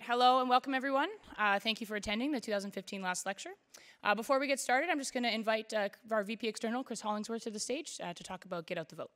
hello and welcome everyone. Thank you for attending the 2015 last lecture. Before we get started, I'm just going to invite our VP External, Chris Hollingsworth, to the stage to talk about Get Out the Vote.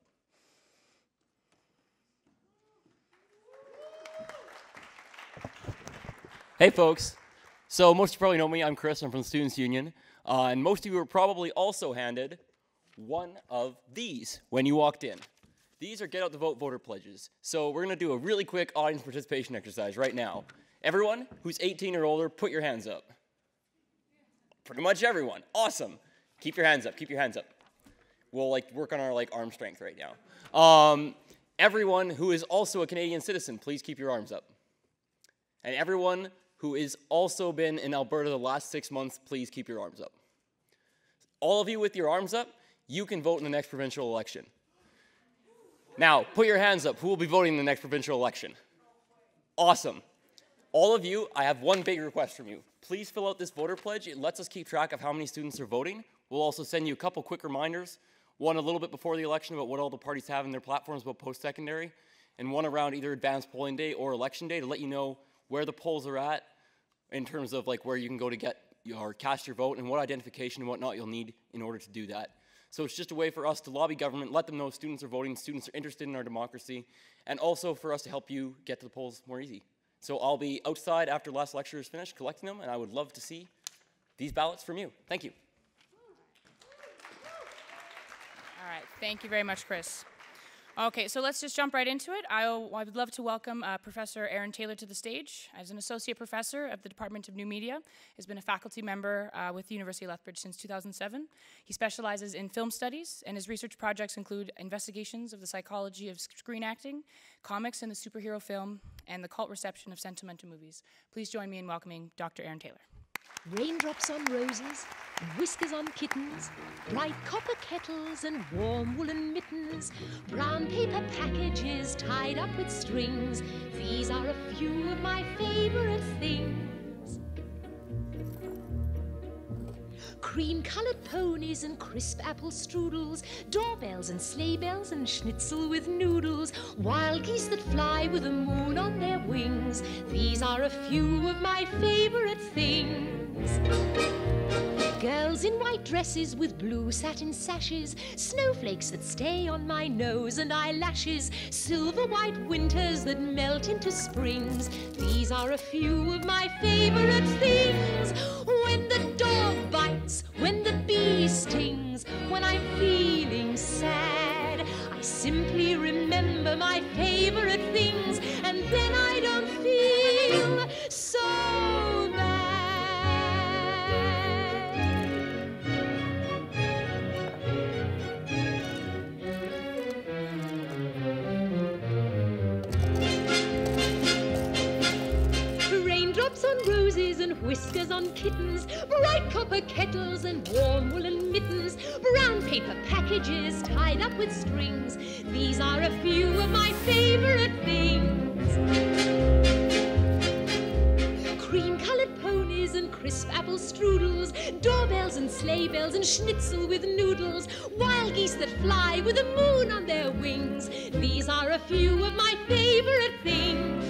Hey folks, so most of you probably know me, I'm Chris, I'm from the Students' Union, and most of you were probably also handed one of these when you walked in. These are Get Out the Vote voter pledges. So we're going to do a really quick audience participation exercise right now. Everyone who's 18 or older, put your hands up. Pretty much everyone. Awesome. Keep your hands up, keep your hands up. We'll work on our arm strength right now. Everyone who is also a Canadian citizen, please keep your arms up. And everyone who has also been in Alberta the last 6 months, please keep your arms up. All of you with your arms up, you can vote in the next provincial election. Now, put your hands up. Who will be voting in the next provincial election? Awesome. All of you, I have one big request from you. Please fill out this voter pledge. It lets us keep track of how many students are voting. We'll also send you a couple quick reminders, one a little bit before the election about what all the parties have in their platforms about post-secondary, and one around either advanced polling day or election day to let you know where the polls are at in terms of where you can go to get or cast your vote and what identification and whatnot you'll need in order to do that. So it's just a way for us to lobby government, let them know students are voting, students are interested in our democracy, and also for us to help you get to the polls more easy. So I'll be outside after the last lecture is finished collecting them, and I would love to see these ballots from you. Thank you. All right, thank you very much, Chris. Okay, so let's just jump right into it. I would love to welcome Professor Aaron Taylor to the stage. As an associate professor of the Department of New Media, has been a faculty member with the University of Lethbridge since 2007. He specializes in film studies, and his research projects include investigations of the psychology of screen acting, comics in the superhero film, and the cult reception of sentimental movies. Please join me in welcoming Dr. Aaron Taylor. Raindrops on roses, whiskers on kittens, bright copper kettles and warm woolen mittens, brown paper packages tied up with strings. These are a few of my favorite things. Cream-colored ponies and crisp apple strudels, doorbells and sleigh bells and schnitzel with noodles, wild geese that fly with the moon on their wings. These are a few of my favorite things. Girls in white dresses with blue satin sashes, snowflakes that stay on my nose and eyelashes, silver white winters that melt into springs. These are a few of my favorite things. When the dog bites, when the bee stings, when I'm feeling sad, I simply remember my favorite things, and then I don't feel so bad. Raindrops on roses and whiskers on kittens, bright copper kettles and warm woolen mittens, brown paper packages tied up with strings. These are a few of my favorite things. Cream-colored ponies and crisp apple strudels, doorbells and sleigh bells and schnitzel with noodles, wild geese that fly with the moon on their wings. These are a few of my favorite things.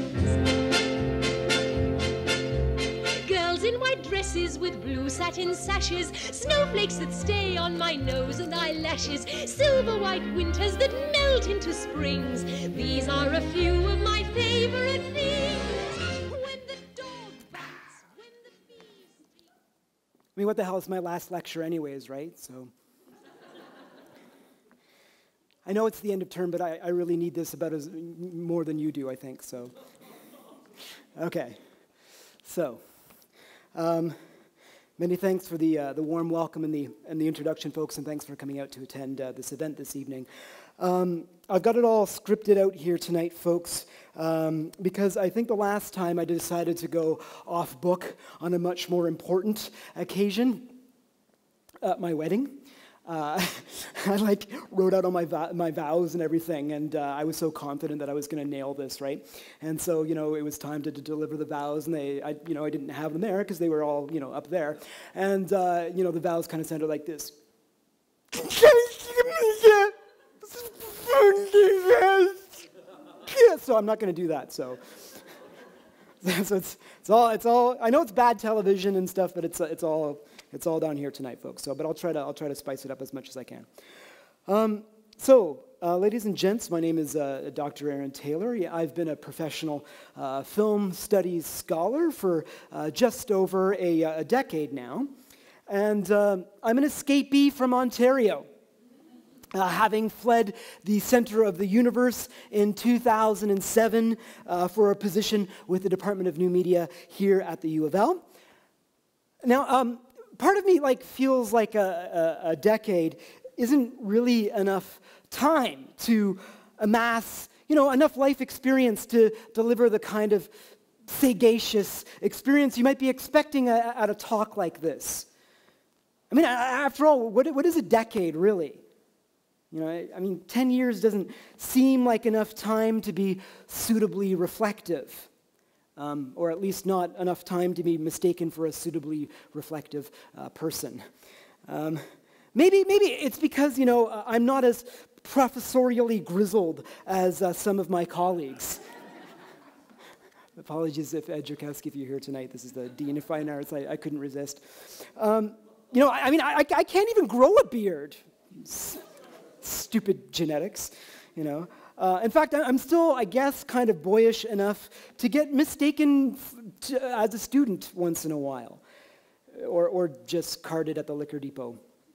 Girls in white dresses with blue satin sashes, snowflakes that stay on my nose and eyelashes, silver white winters that melt into springs. These are a few of my favorite things. When the dog bites, when the bee stings. I mean, what the hell is my last lecture anyways, right? So I know it's the end of term, but I really need this about as more than you do, I think, so. Okay, so. Many thanks for the warm welcome and the introduction, folks, and thanks for coming out to attend this event this evening. I've got it all scripted out here tonight, folks, because I think the last time I decided to go off book on a much more important occasion, my wedding. I wrote out all my vows and everything, and I was so confident that I was going to nail this, right? And so, it was time to deliver the vows, and I didn't have them there because they were all, up there. And, the vows kind of sounded like this. So I'm not going to do that, so. So it's all. I know it's bad television and stuff, but it's all down here tonight, folks. So, but I'll try to spice it up as much as I can. Ladies and gents, my name is Dr. Aaron Taylor. I've been a professional film studies scholar for just over a decade now, and I'm an escapee from Ontario. Having fled the center of the universe in 2007 for a position with the Department of New Media here at the U of L. Now, part of me feels like a decade isn't really enough time to amass, enough life experience to deliver the kind of sagacious experience you might be expecting at a talk like this. I mean, after all, what is a decade really? 10 years doesn't seem like enough time to be suitably reflective, or at least not enough time to be mistaken for a suitably reflective person. Maybe it's because, I'm not as professorially grizzled as some of my colleagues. Apologies if Ed Jurkowski, if you're here tonight. This is the Dean of Fine Arts. I couldn't resist. I can't even grow a beard. Stupid genetics, In fact, I'm still, I guess, kind of boyish enough to get mistaken as a student once in a while, or just carded at the liquor depot.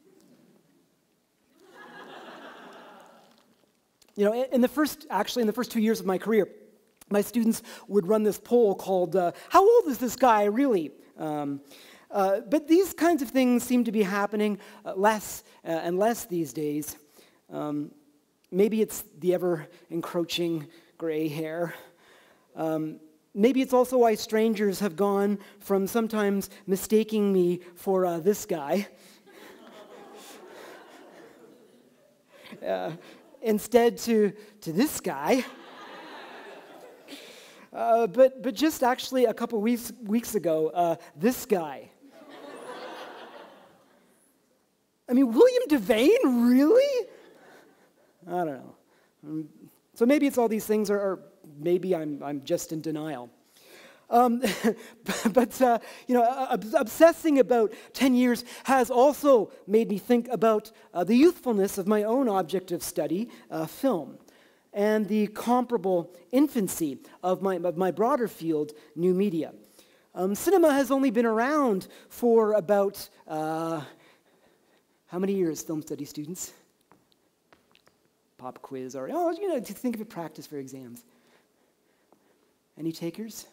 In the first 2 years of my career, my students would run this poll called, "How old is this guy really?" But these kinds of things seem to be happening less and less these days. Maybe it's the ever-encroaching gray hair. Maybe it's also why strangers have gone from sometimes mistaking me for this guy instead to this guy. But just actually a couple weeks ago, this guy. I mean, William Devane, really? I don't know. So maybe it's all these things, or maybe I'm just in denial. Obsessing about 10 years has also made me think about the youthfulness of my own object of study, film, and the comparable infancy of my broader field, new media. Cinema has only been around for about, how many years, film study students? Pop quiz already. To think of a practice for exams. Any takers?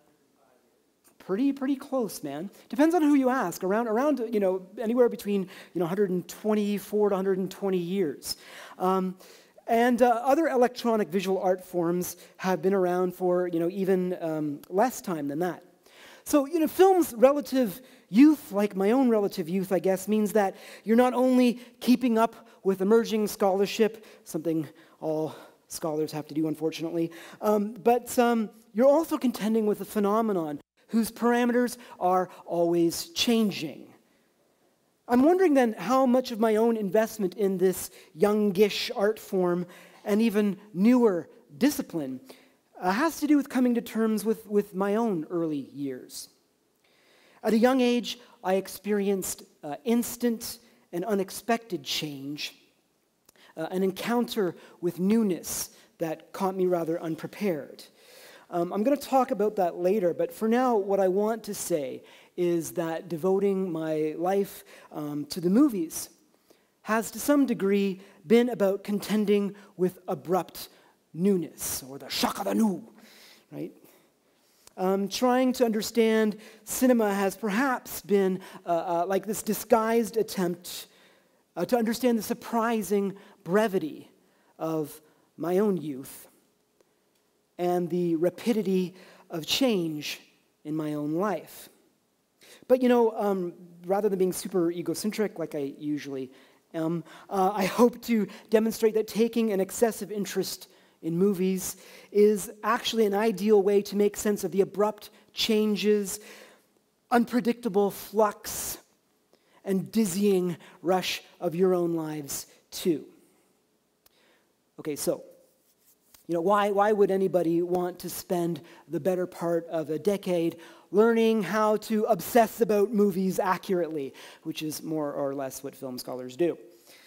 Pretty close, man. Depends on who you ask. Around anywhere between 124 to 120 years. And other electronic visual art forms have been around for even less time than that. So film's relative youth, like my own relative youth, I guess, means that you're not only keeping up with emerging scholarship, something all scholars have to do, unfortunately, but you're also contending with a phenomenon whose parameters are always changing. I'm wondering then how much of my own investment in this youngish art form and even newer discipline has to do with coming to terms with my own early years. At a young age, I experienced instant and unexpected change, an encounter with newness that caught me rather unprepared. I'm going to talk about that later, but for now, what I want to say is that devoting my life to the movies has to some degree been about contending with abrupt newness, or the shock of the new, right? Trying to understand cinema has perhaps been like this disguised attempt to understand the surprising brevity of my own youth and the rapidity of change in my own life. But rather than being super egocentric like I usually am, I hope to demonstrate that taking an excessive interest in movies is actually an ideal way to make sense of the abrupt changes, unpredictable flux, and dizzying rush of your own lives too. Okay, so Why would anybody want to spend the better part of a decade learning how to obsess about movies accurately, which is more or less what film scholars do?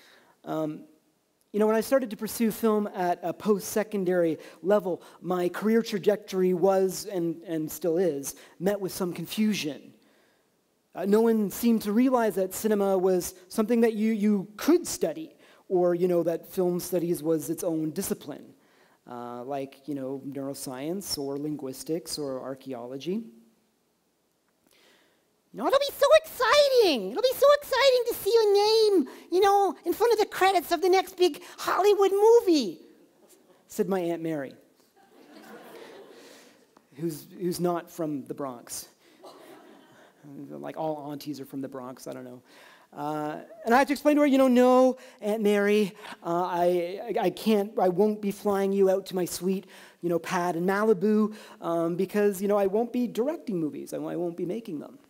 When I started to pursue film at a post-secondary level, my career trajectory was, and still is, met with some confusion. No one seemed to realize that cinema was something that you could study, or, that film studies was its own discipline. Like, neuroscience or linguistics or archaeology. It'll be so exciting. It'll be so exciting to see your name, in front of the credits of the next big Hollywood movie, said my Aunt Mary, who's not from the Bronx. Like all aunties are from the Bronx, I don't know. And I had to explain to her, no, Aunt Mary, I won't be flying you out to my sweet, pad in Malibu, because, I won't be directing movies. I won't be making them.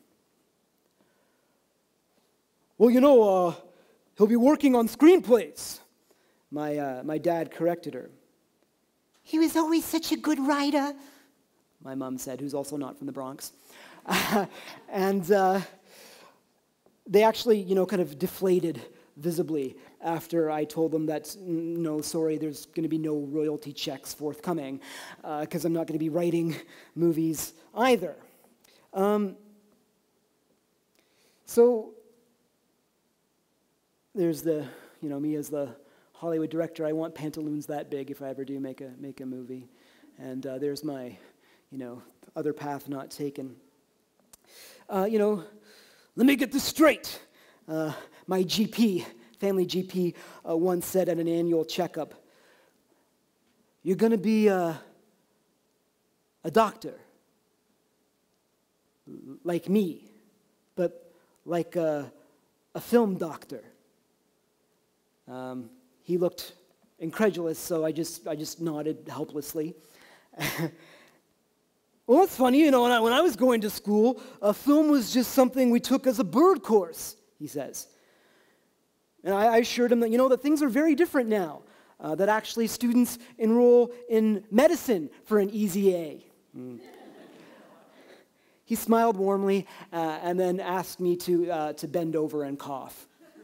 Well, he'll be working on screenplays. My dad corrected her. He was always such a good writer, my mom said, who's also not from the Bronx. And they actually, kind of deflated visibly after I told them that, no, sorry, there's going to be no royalty checks forthcoming, because I'm not going to be writing movies either. So there's the, me as the Hollywood director. I want pantaloons that big if I ever do make a movie. And there's my, other path not taken. Let me get this straight. My GP, family GP, once said at an annual checkup, you're going to be a doctor, like me, but like a film doctor. He looked incredulous, so I just nodded helplessly. Well, it's funny, when I was going to school, film was just something we took as a bird course, he says. And I assured him that, that things are very different now, that actually students enroll in medicine for an easy A. He smiled warmly and then asked me to bend over and cough.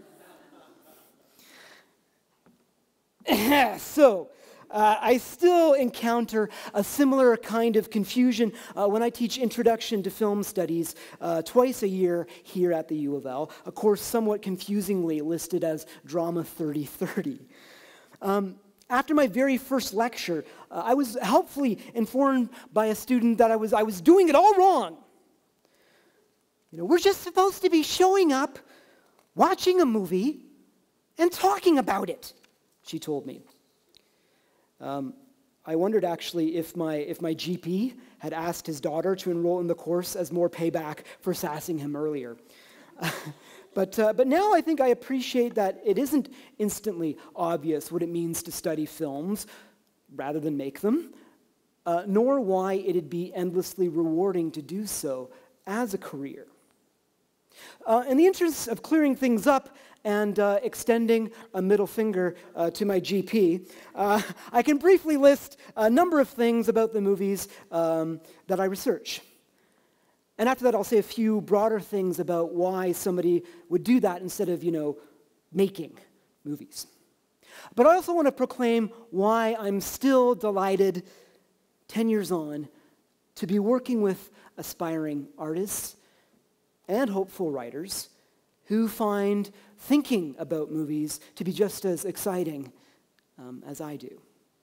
So, I still encounter a similar kind of confusion when I teach Introduction to Film Studies twice a year here at the U of L, a course somewhat confusingly listed as Drama 3030. After my very first lecture, I was helpfully informed by a student that I was doing it all wrong. We're just supposed to be showing up, watching a movie, and talking about it, she told me. I wondered actually if my GP had asked his daughter to enroll in the course as more payback for sassing him earlier. But now I think I appreciate that it isn't instantly obvious what it means to study films rather than make them, nor why it'd be endlessly rewarding to do so as a career. In the interest of clearing things up and extending a middle finger to my GP, I can briefly list a number of things about the movies that I research. And after that, I'll say a few broader things about why somebody would do that instead of, making movies. But I also want to proclaim why I'm still delighted, 10 years on, to be working with aspiring artists and hopeful writers who find thinking about movies to be just as exciting as I do.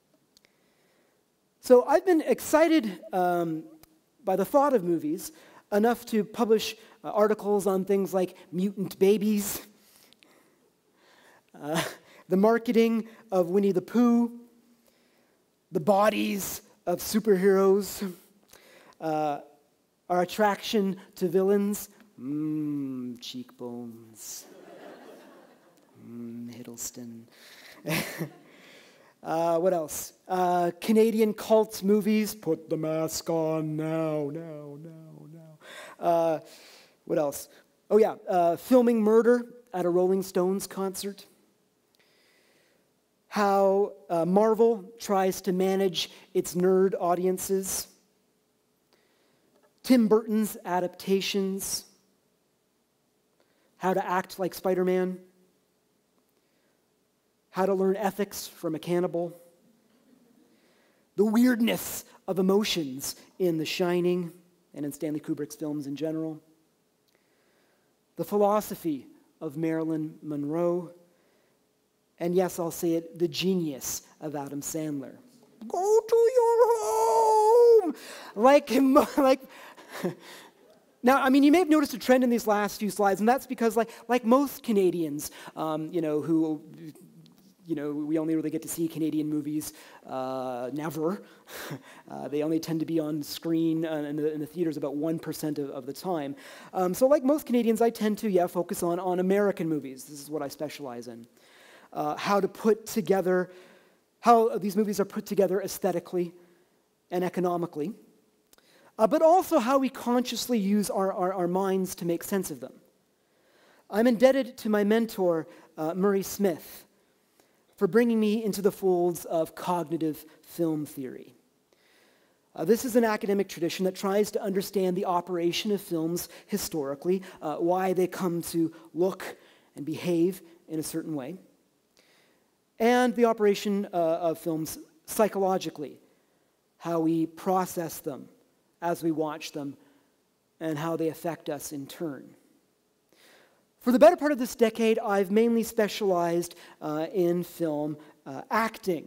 So I've been excited by the thought of movies enough to publish articles on things like mutant babies, the marketing of Winnie the Pooh, the bodies of superheroes, our attraction to villains, cheekbones, Hiddleston. What else? Canadian cult movies, put the mask on now. What else? Oh yeah, filming murder at a Rolling Stones concert. how Marvel tries to manage its nerd audiences, Tim Burton's adaptations, how to act like Spider-Man, how to learn ethics from a cannibal, the weirdness of emotions in The Shining and in Stanley Kubrick's films in general, the philosophy of Marilyn Monroe, and yes, I'll say it, the genius of Adam Sandler. Go to your home! Now, I mean, you may have noticed a trend in these last few slides, and that's because, like most Canadians, who, we only really get to see Canadian movies never. They only tend to be on screen in the theaters about 1% of the time. So like most Canadians, I tend to, focus on American movies. This is what I specialize in. How these movies are put together aesthetically and economically, but also how we consciously use our minds to make sense of them. I'm indebted to my mentor, Murray Smith, for bringing me into the folds of cognitive film theory. This is an academic tradition that tries to understand the operation of films historically, why they come to look and behave in a certain way, and the operation of films psychologically, how we process them as we watch them, and how they affect us in turn. For the better part of this decade, I've mainly specialized in film acting.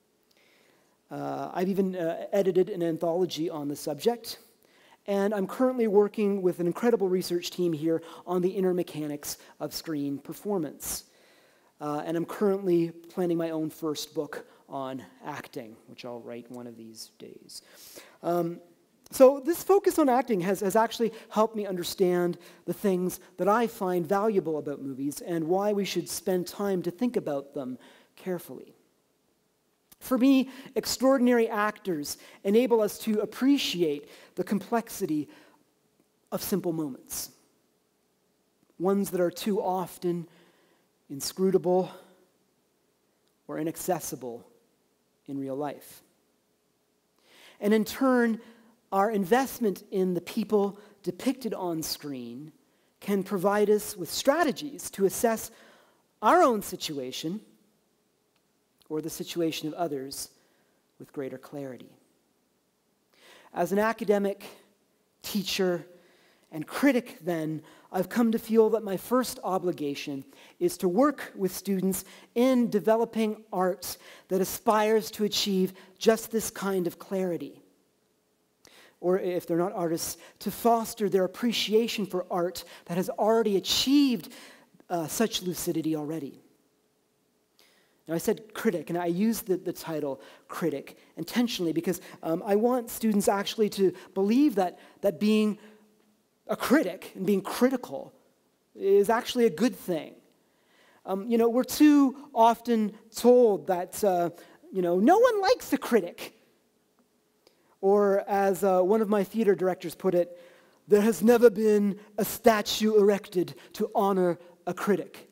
I've even edited an anthology on the subject, and I'm currently working with an incredible research team here on the inner mechanics of screen performance. And I'm currently planning my own first book on acting, which I'll write one of these days. So this focus on acting has actually helped me understand the things that I find valuable about movies and why we should spend time to think about them carefully. For me, extraordinary actors enable us to appreciate the complexity of simple moments, ones that are too often inscrutable or inaccessible in real life. And in turn, our investment in the people depicted on screen can provide us with strategies to assess our own situation or the situation of others with greater clarity. As an academic, teacher, and critic, then, I've come to feel that my first obligation is to work with students in developing art that aspires to achieve just this kind of clarity. Or if they're not artists, to foster their appreciation for art that has already achieved such lucidity already. Now, I said critic, and I used the title critic intentionally because I want students actually to believe that being a critic and being critical is actually a good thing. We're too often told that, no one likes a critic. Or as one of my theater directors put it, there has never been a statue erected to honor a critic.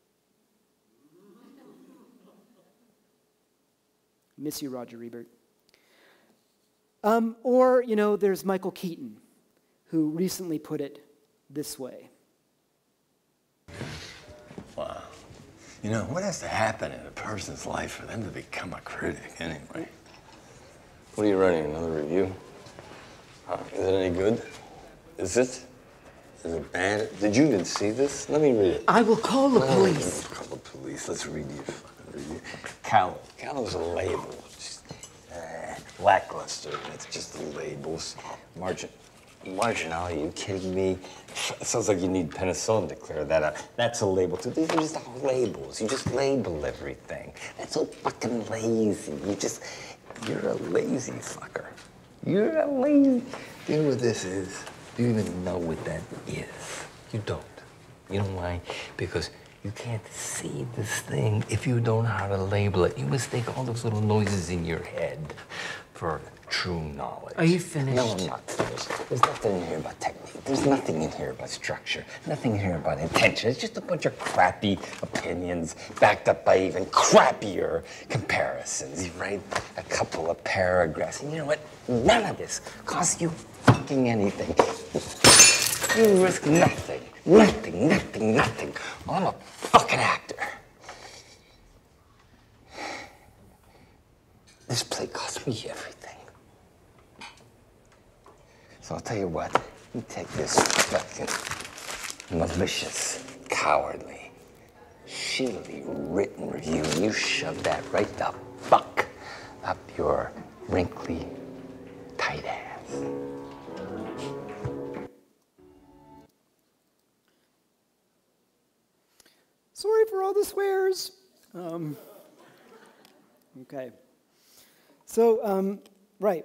Miss you, Roger Ebert. Or, there's Michael Keaton, who recently put it this way. Wow. What has to happen in a person's life for them to become a critic, anyway? What are you writing, another review? Is it any good? Is it? Is it bad? Did you even see this? Let me read it. I will call the police. Call the police. Let's read your fucking review. Callow. Callow's a label. Just, lackluster. That's just the labels. Marginal, are you kidding me? It sounds like you need penicillin to clear that up. That's a label too. These are just all labels. You just label everything. That's so fucking lazy. You're a lazy fucker. You're a lazy. Do you know what this is? Do you even know what that is? You don't. You know why? Because you can't see this thing if you don't know how to label it. You mistake all those little noises in your head for true knowledge. Are you finished? No, I'm not finished. There's nothing in here about technique. There's nothing in here about structure. Nothing here about intention. It's just a bunch of crappy opinions backed up by even crappier comparisons. You write a couple of paragraphs, and you know what? None of this costs you fucking anything. You risk nothing. Nothing, nothing, nothing. Well, I'm a fucking actor. This play cost me everything. So I'll tell you what, you take this fucking malicious, cowardly, shittily written review and you shove that right the fuck up your wrinkly, tight ass. Sorry for all the swears. Okay. So, right.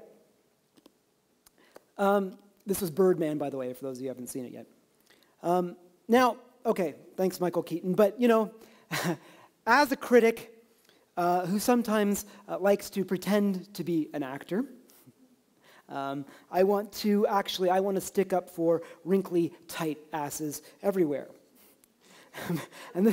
This was Birdman, by the way, for those of you who haven't seen it yet. Now, okay, thanks, Michael Keaton. But, you know, as a critic who sometimes likes to pretend to be an actor, I want to stick up for wrinkly, tight asses everywhere. And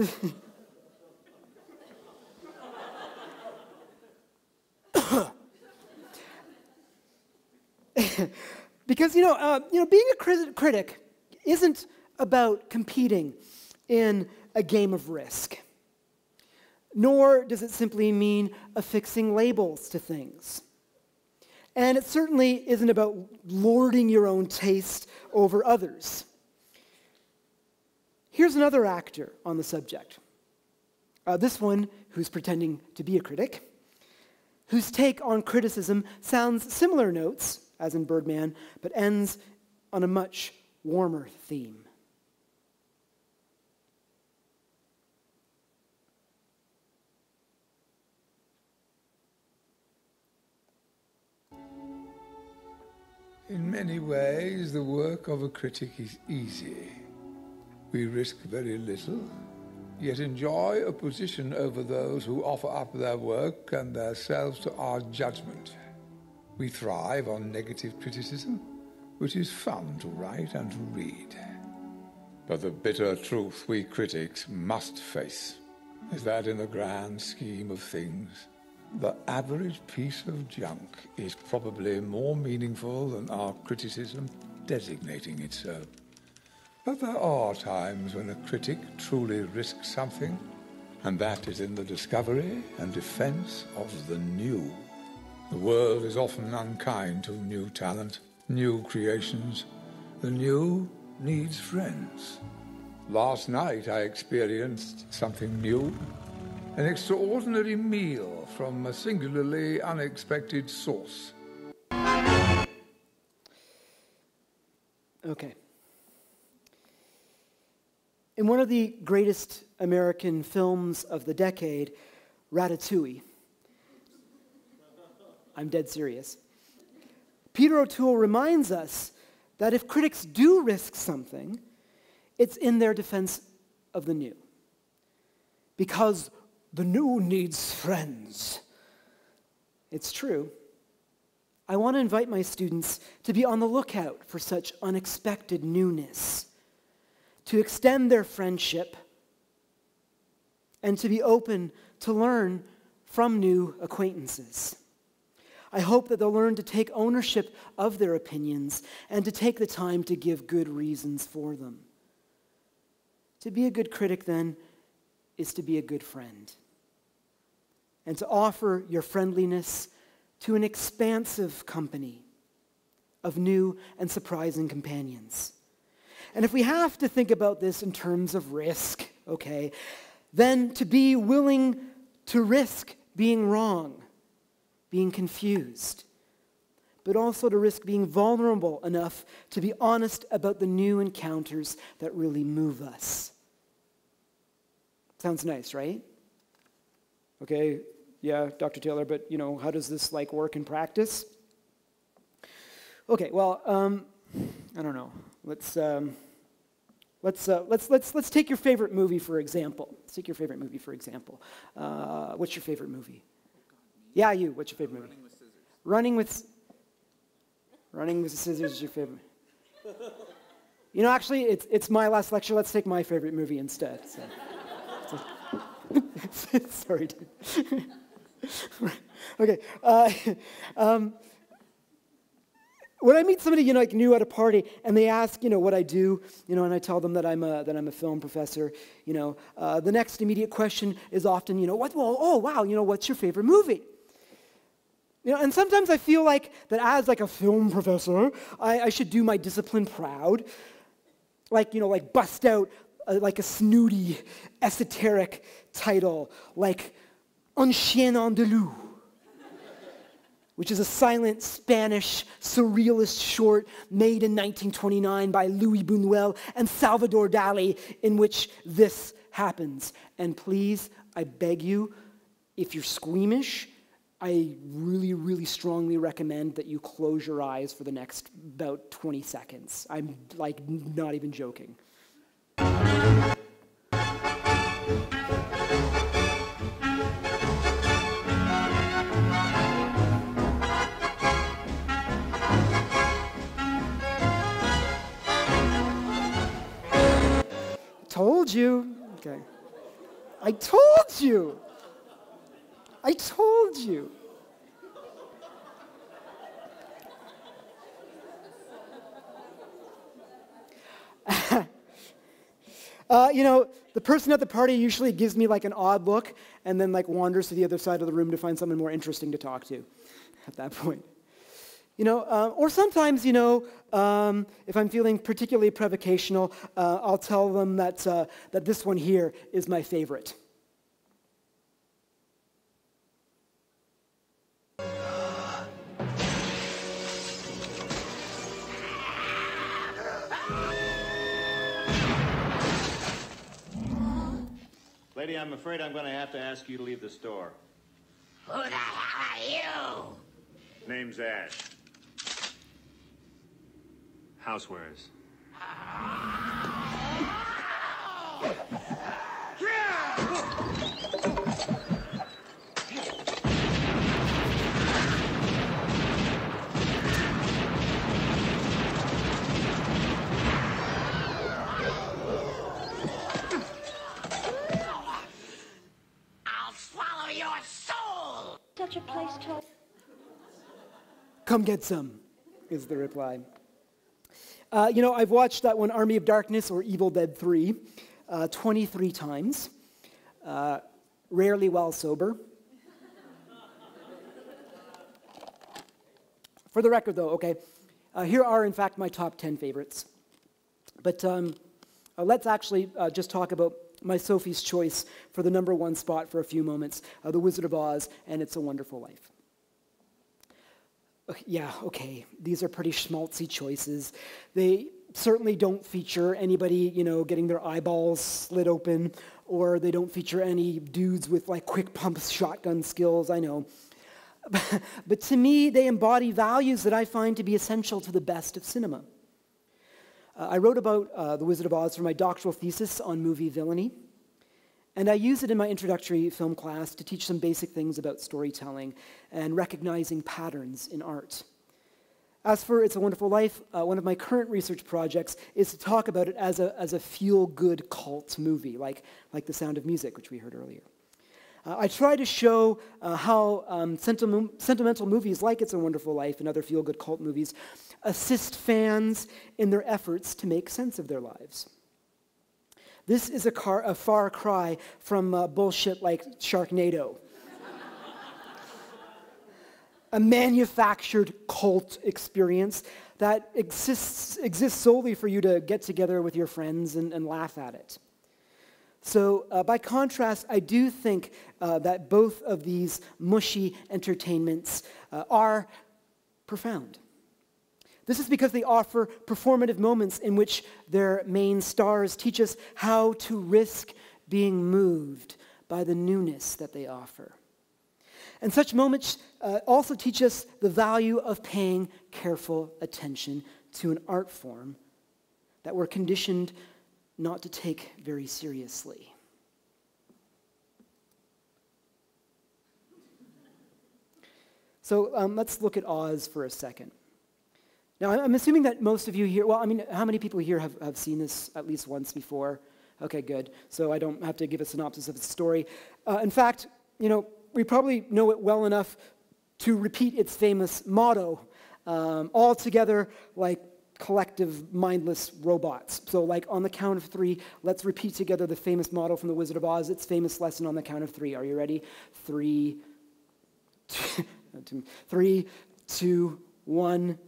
because being a critic isn't about competing in a game of risk, nor does it simply mean affixing labels to things. And it certainly isn't about lording your own taste over others. Here's another actor on the subject. This one who's pretending to be a critic, whose take on criticism sounds similar notes, as in Birdman, but ends on a much warmer theme. In many ways, the work of a critic is easy. We risk very little, yet enjoy a position over those who offer up their work and themselves to our judgment. We thrive on negative criticism, which is fun to write and to read. But the bitter truth we critics must face is that in the grand scheme of things, the average piece of junk is probably more meaningful than our criticism designating it so. But there are times when a critic truly risks something, and that is in the discovery and defense of the new. The world is often unkind to new talent, new creations. The new needs friends. Last night I experienced something new, an extraordinary meal from a singularly unexpected source. Okay. In one of the greatest American films of the decade, Ratatouille, I'm dead serious, Peter O'Toole reminds us that if critics do risk something, it's in their defense of the new. Because the new needs friends. It's true. I want to invite my students to be on the lookout for such unexpected newness, to extend their friendship, and to be open to learn from new acquaintances. I hope that they'll learn to take ownership of their opinions and to take the time to give good reasons for them. To be a good critic, then, is to be a good friend, and to offer your friendliness to an expansive company of new and surprising companions. And if we have to think about this in terms of risk, okay, then to be willing to risk being wrong, being confused, but also to risk being vulnerable enough to be honest about the new encounters that really move us. Sounds nice, right? Okay, yeah, Dr. Taylor, but how does this work in practice? Okay, well, I don't know. Let's take your favorite movie for example. Let's take your favorite movie for example. What's your favorite movie? Yeah, you. What's your favorite movie? Running with Scissors is your favorite. You know, actually, it's my last lecture. Let's take my favorite movie instead. So. Sorry, dude. Okay. When I meet somebody, like new at a party, and they ask, what I do, and I tell them that I'm a film professor, the next immediate question is often, what's your favorite movie? And sometimes I feel like that as like a film professor, I should do my discipline proud, like bust out like a snooty, esoteric title, like Un Chien Andalou, which is a silent Spanish surrealist short made in 1929 by Luis Buñuel and Salvador Dali, in which this happens. And please, I beg you, if you're squeamish, I really, really strongly recommend that you close your eyes for the next about 20 seconds. I'm like not even joking. Told you. Okay. I told you. I told you. The person at the party usually gives me like an odd look and then like wanders to the other side of the room to find someone more interesting to talk to at that point. Or sometimes, if I'm feeling particularly provocational, I'll tell them that this one here is my favorite. Lady, I'm afraid I'm going to have to ask you to leave the store. Who the hell are you? Name's Ash. Housewares. I'll swallow your soul! Such a place to... Come get some, is the reply. I've watched that one, Army of Darkness, or Evil Dead 3, 23 times, rarely while sober. For the record, though, okay, here are, in fact, my top 10 favorites. But let's actually just talk about my Sophie's choice for the number one spot for a few moments, The Wizard of Oz and It's a Wonderful Life. Yeah, okay, these are pretty schmaltzy choices. They certainly don't feature anybody, getting their eyeballs slit open, or they don't feature any dudes with like quick pump shotgun skills, I know. But to me, they embody values that I find to be essential to the best of cinema. I wrote about The Wizard of Oz for my doctoral thesis on movie villainy. And I use it in my introductory film class to teach some basic things about storytelling and recognizing patterns in art. As for It's a Wonderful Life, one of my current research projects is to talk about it as a feel-good cult movie, like The Sound of Music, which we heard earlier. I try to show how sentimental movies like It's a Wonderful Life and other feel-good cult movies assist fans in their efforts to make sense of their lives. This is a far cry from bullshit like Sharknado. A manufactured cult experience that exists solely for you to get together with your friends and laugh at it. So by contrast, I do think that both of these mushy entertainments are profound. This is because they offer performative moments in which their main stars teach us how to risk being moved by the newness that they offer. And such moments also teach us the value of paying careful attention to an art form that we're conditioned not to take very seriously. So let's look at Oz for a second. Now, I'm assuming that most of you here, well, I mean, how many people here have seen this at least once before? Okay, good. So I don't have to give a synopsis of the story. In fact, you know, we probably know it well enough to repeat its famous motto, all together like collective mindless robots. So like on the count of 3, let's repeat together the famous motto from The Wizard of Oz, its famous lesson on the count of 3. Are you ready? 3, 2, 1.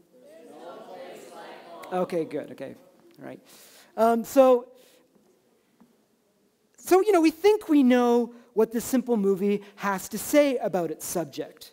Okay, good. Okay, all right. So you know, we think we know what this simple movie has to say about its subject.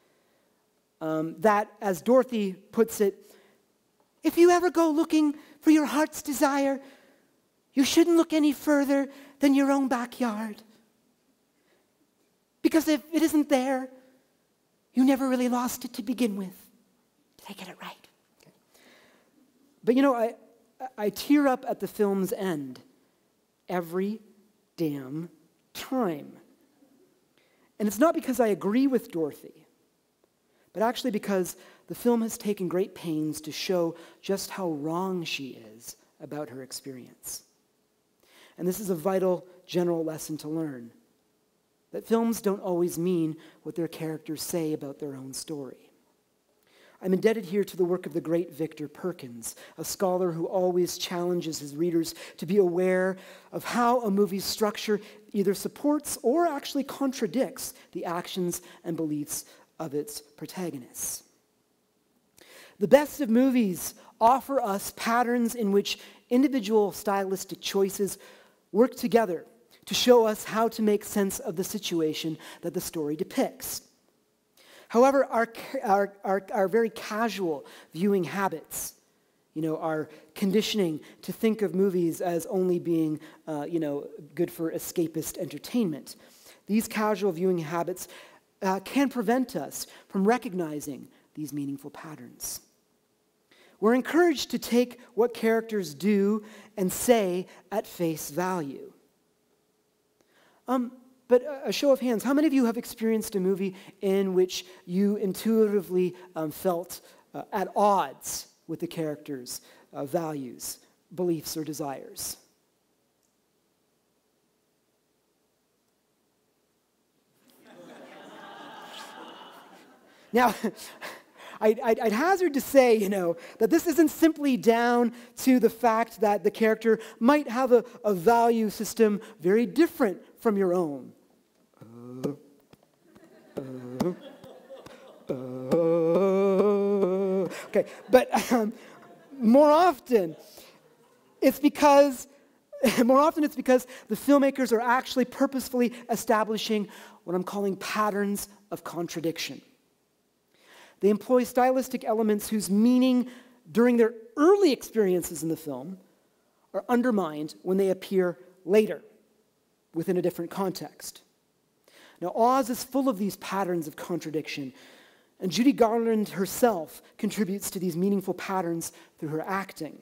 That, as Dorothy puts it, if you ever go looking for your heart's desire, you shouldn't look any further than your own backyard. Because if it isn't there, you never really lost it to begin with. Did I get it right? Okay. But you know, I tear up at the film's end every damn time. And it's not because I agree with Dorothy, but actually because the film has taken great pains to show just how wrong she is about her experience. And this is a vital general lesson to learn, that films don't always mean what their characters say about their own story. I'm indebted here to the work of the great Victor Perkins, a scholar who always challenges his readers to be aware of how a movie's structure either supports or actually contradicts the actions and beliefs of its protagonists. The best of movies offer us patterns in which individual stylistic choices work together to show us how to make sense of the situation that the story depicts. However, our very casual viewing habits, you know, our conditioning to think of movies as only being, you know, good for escapist entertainment, these casual viewing habits can prevent us from recognizing these meaningful patterns. We're encouraged to take what characters do and say at face value. But a show of hands, how many of you have experienced a movie in which you intuitively felt at odds with the characters' values, beliefs, or desires? Now, I'd hazard to say, you know, that this isn't simply down to the fact that the character might have a value system very different from your own. Okay, but more often it's because the filmmakers are actually purposefully establishing what I'm calling patterns of contradiction. They employ stylistic elements whose meaning during their early experiences in the film are undermined when they appear later within a different context. Now, Oz is full of these patterns of contradiction, and Judy Garland herself contributes to these meaningful patterns through her acting.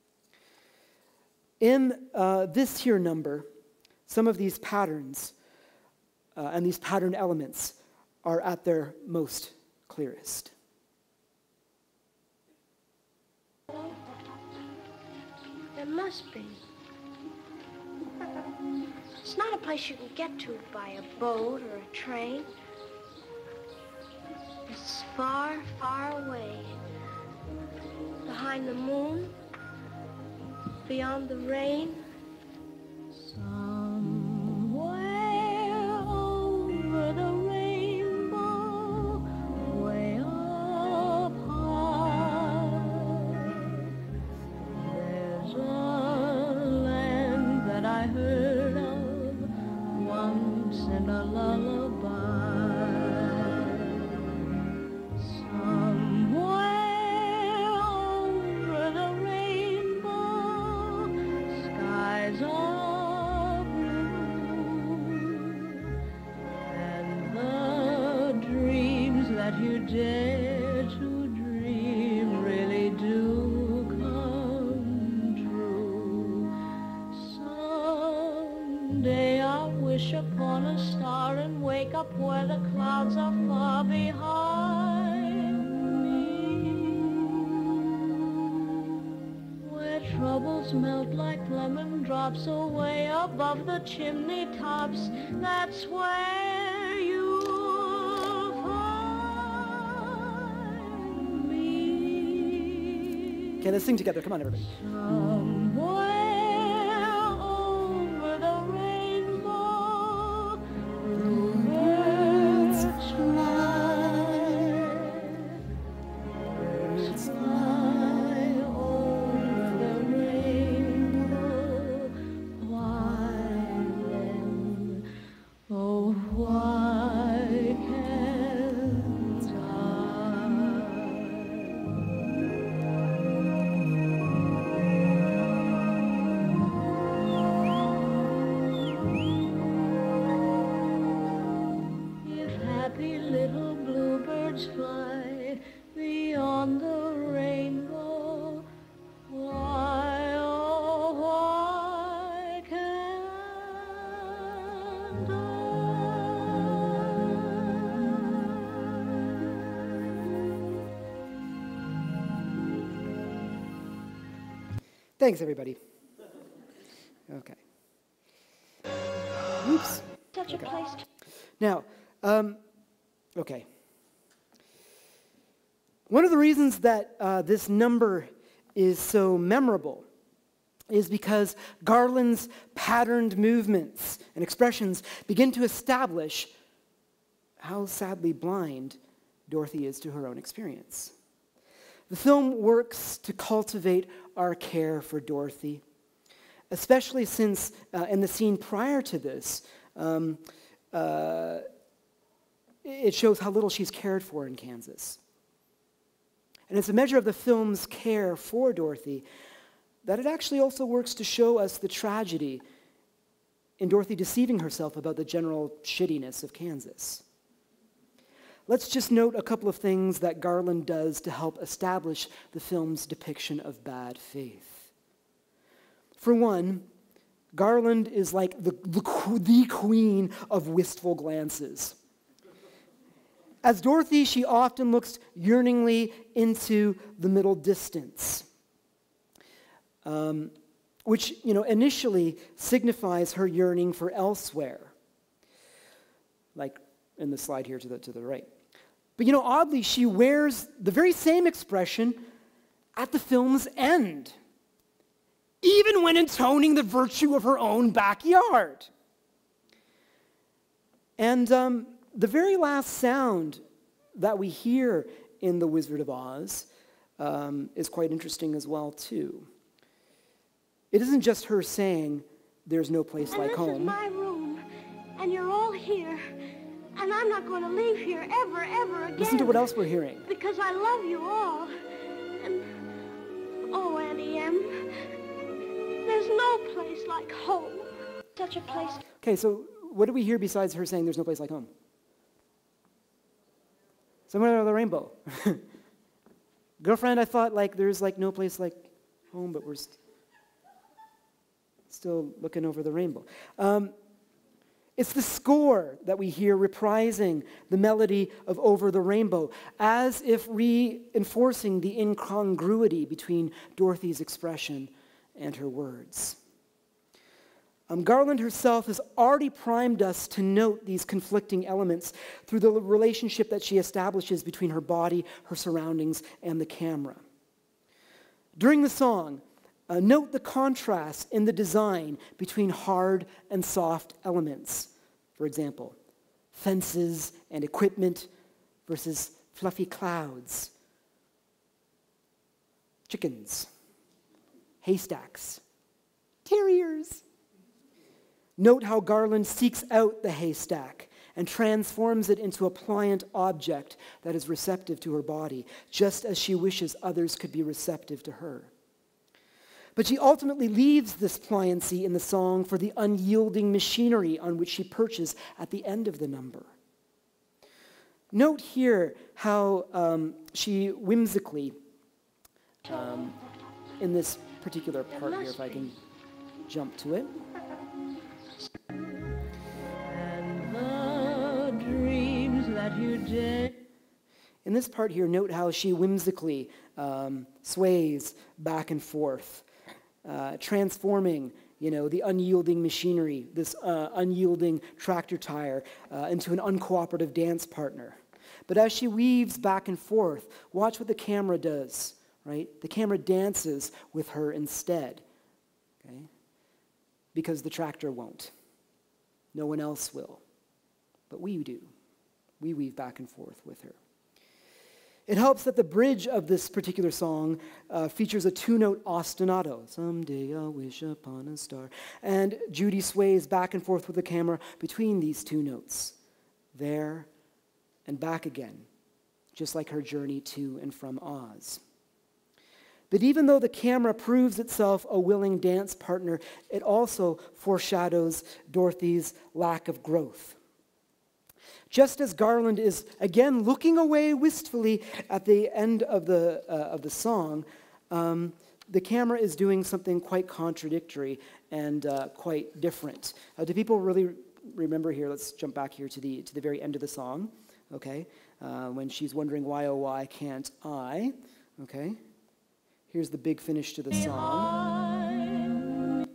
In this here number, some of these patterns and these pattern elements are at their most clearest. There must be. It's not a place you can get to by a boat or a train. It's far, far away. Behind the moon, beyond the rain. Somewhere over the rainbow, way up high, there's a land that I heard of once in a lullaby. Somewhere over the rainbow, skies are blue, and the dreams that you dare to dream really do come true. Someday I'll wish upon a star and wake up where the clouds are far behind. rainbows melt like lemon drops away above the chimney tops. That's where you'll find me. Okay, let's sing together. Come on, everybody. Somewhere over the rainbow, bluebirds fly over the rainbow. Why then, oh why can't I? If happy little bluebirds fly beyond the rainbow, why, oh, why can't Thanks, everybody. Okay. Oops. Such a place to... Now, okay. One of the reasons that this number is so memorable is because Garland's patterned movements and expressions begin to establish how sadly blind Dorothy is to her own experience. The film works to cultivate our care for Dorothy, especially since in the scene prior to this, it shows how little she's cared for in Kansas. And it's a measure of the film's care for Dorothy that it actually also works to show us the tragedy in Dorothy deceiving herself about the general shittiness of Kansas. Let's just note a couple of things that Garland does to help establish the film's depiction of bad faith. For one, Garland is like the queen of wistful glances. As Dorothy, she often looks yearningly into the middle distance, which, initially signifies her yearning for elsewhere, like in the slide here to the right. But, oddly, she wears the very same expression at the film's end, even when intoning the virtue of her own backyard. And the very last sound that we hear in The Wizard of Oz is quite interesting as well, too. It isn't just her saying, "There's no place like home." This is my room, and you're all here, and I'm not going to leave here ever, ever again. Listen to what else we're hearing. Because I love you all. And, oh, Auntie Em, there's no place like home. Such a place. Okay, so what do we hear besides her saying there's no place like home? Somewhere over the rainbow. Girlfriend, I thought there's no place like home, but we're still looking over the rainbow. It's the score that we hear reprising the melody of Over the Rainbow, as if reinforcing the incongruity between Dorothy's expression and her words. Garland herself has already primed us to note these conflicting elements through the relationship that she establishes between her body, her surroundings, and the camera. During the song, note the contrast in the design between hard and soft elements. For example, fences and equipment versus fluffy clouds, chickens, haystacks, terriers. Note how Garland seeks out the haystack and transforms it into a pliant object that is receptive to her body, just as she wishes others could be receptive to her. But she ultimately leaves this pliancy in the song for the unyielding machinery on which she perches at the end of the number. Note here how she whimsically, in this particular part here, if I can jump to it. And the dreams that you did. In this part here, note how she whimsically sways back and forth transforming, the unyielding machinery, this unyielding tractor tire, into an uncooperative dance partner. But as she weaves back and forth, watch what the camera does, right? The camera dances with her instead, okay? Because the tractor won't. No one else will. But we do. We weave back and forth with her. It helps that the bridge of this particular song features a two-note ostinato. Someday I'll wish upon a star. And Judy sways back and forth with the camera between these two notes. There and back again, just like her journey to and from Oz. But even though the camera proves itself a willing dance partner, it also foreshadows Dorothy's lack of growth. Just as Garland is again looking away wistfully at the end of the song, the camera is doing something quite contradictory and quite different. Do people really remember here? Let's jump back here to the very end of the song. Okay, when she's wondering why, oh, why can't I? Okay, here's the big finish to the song.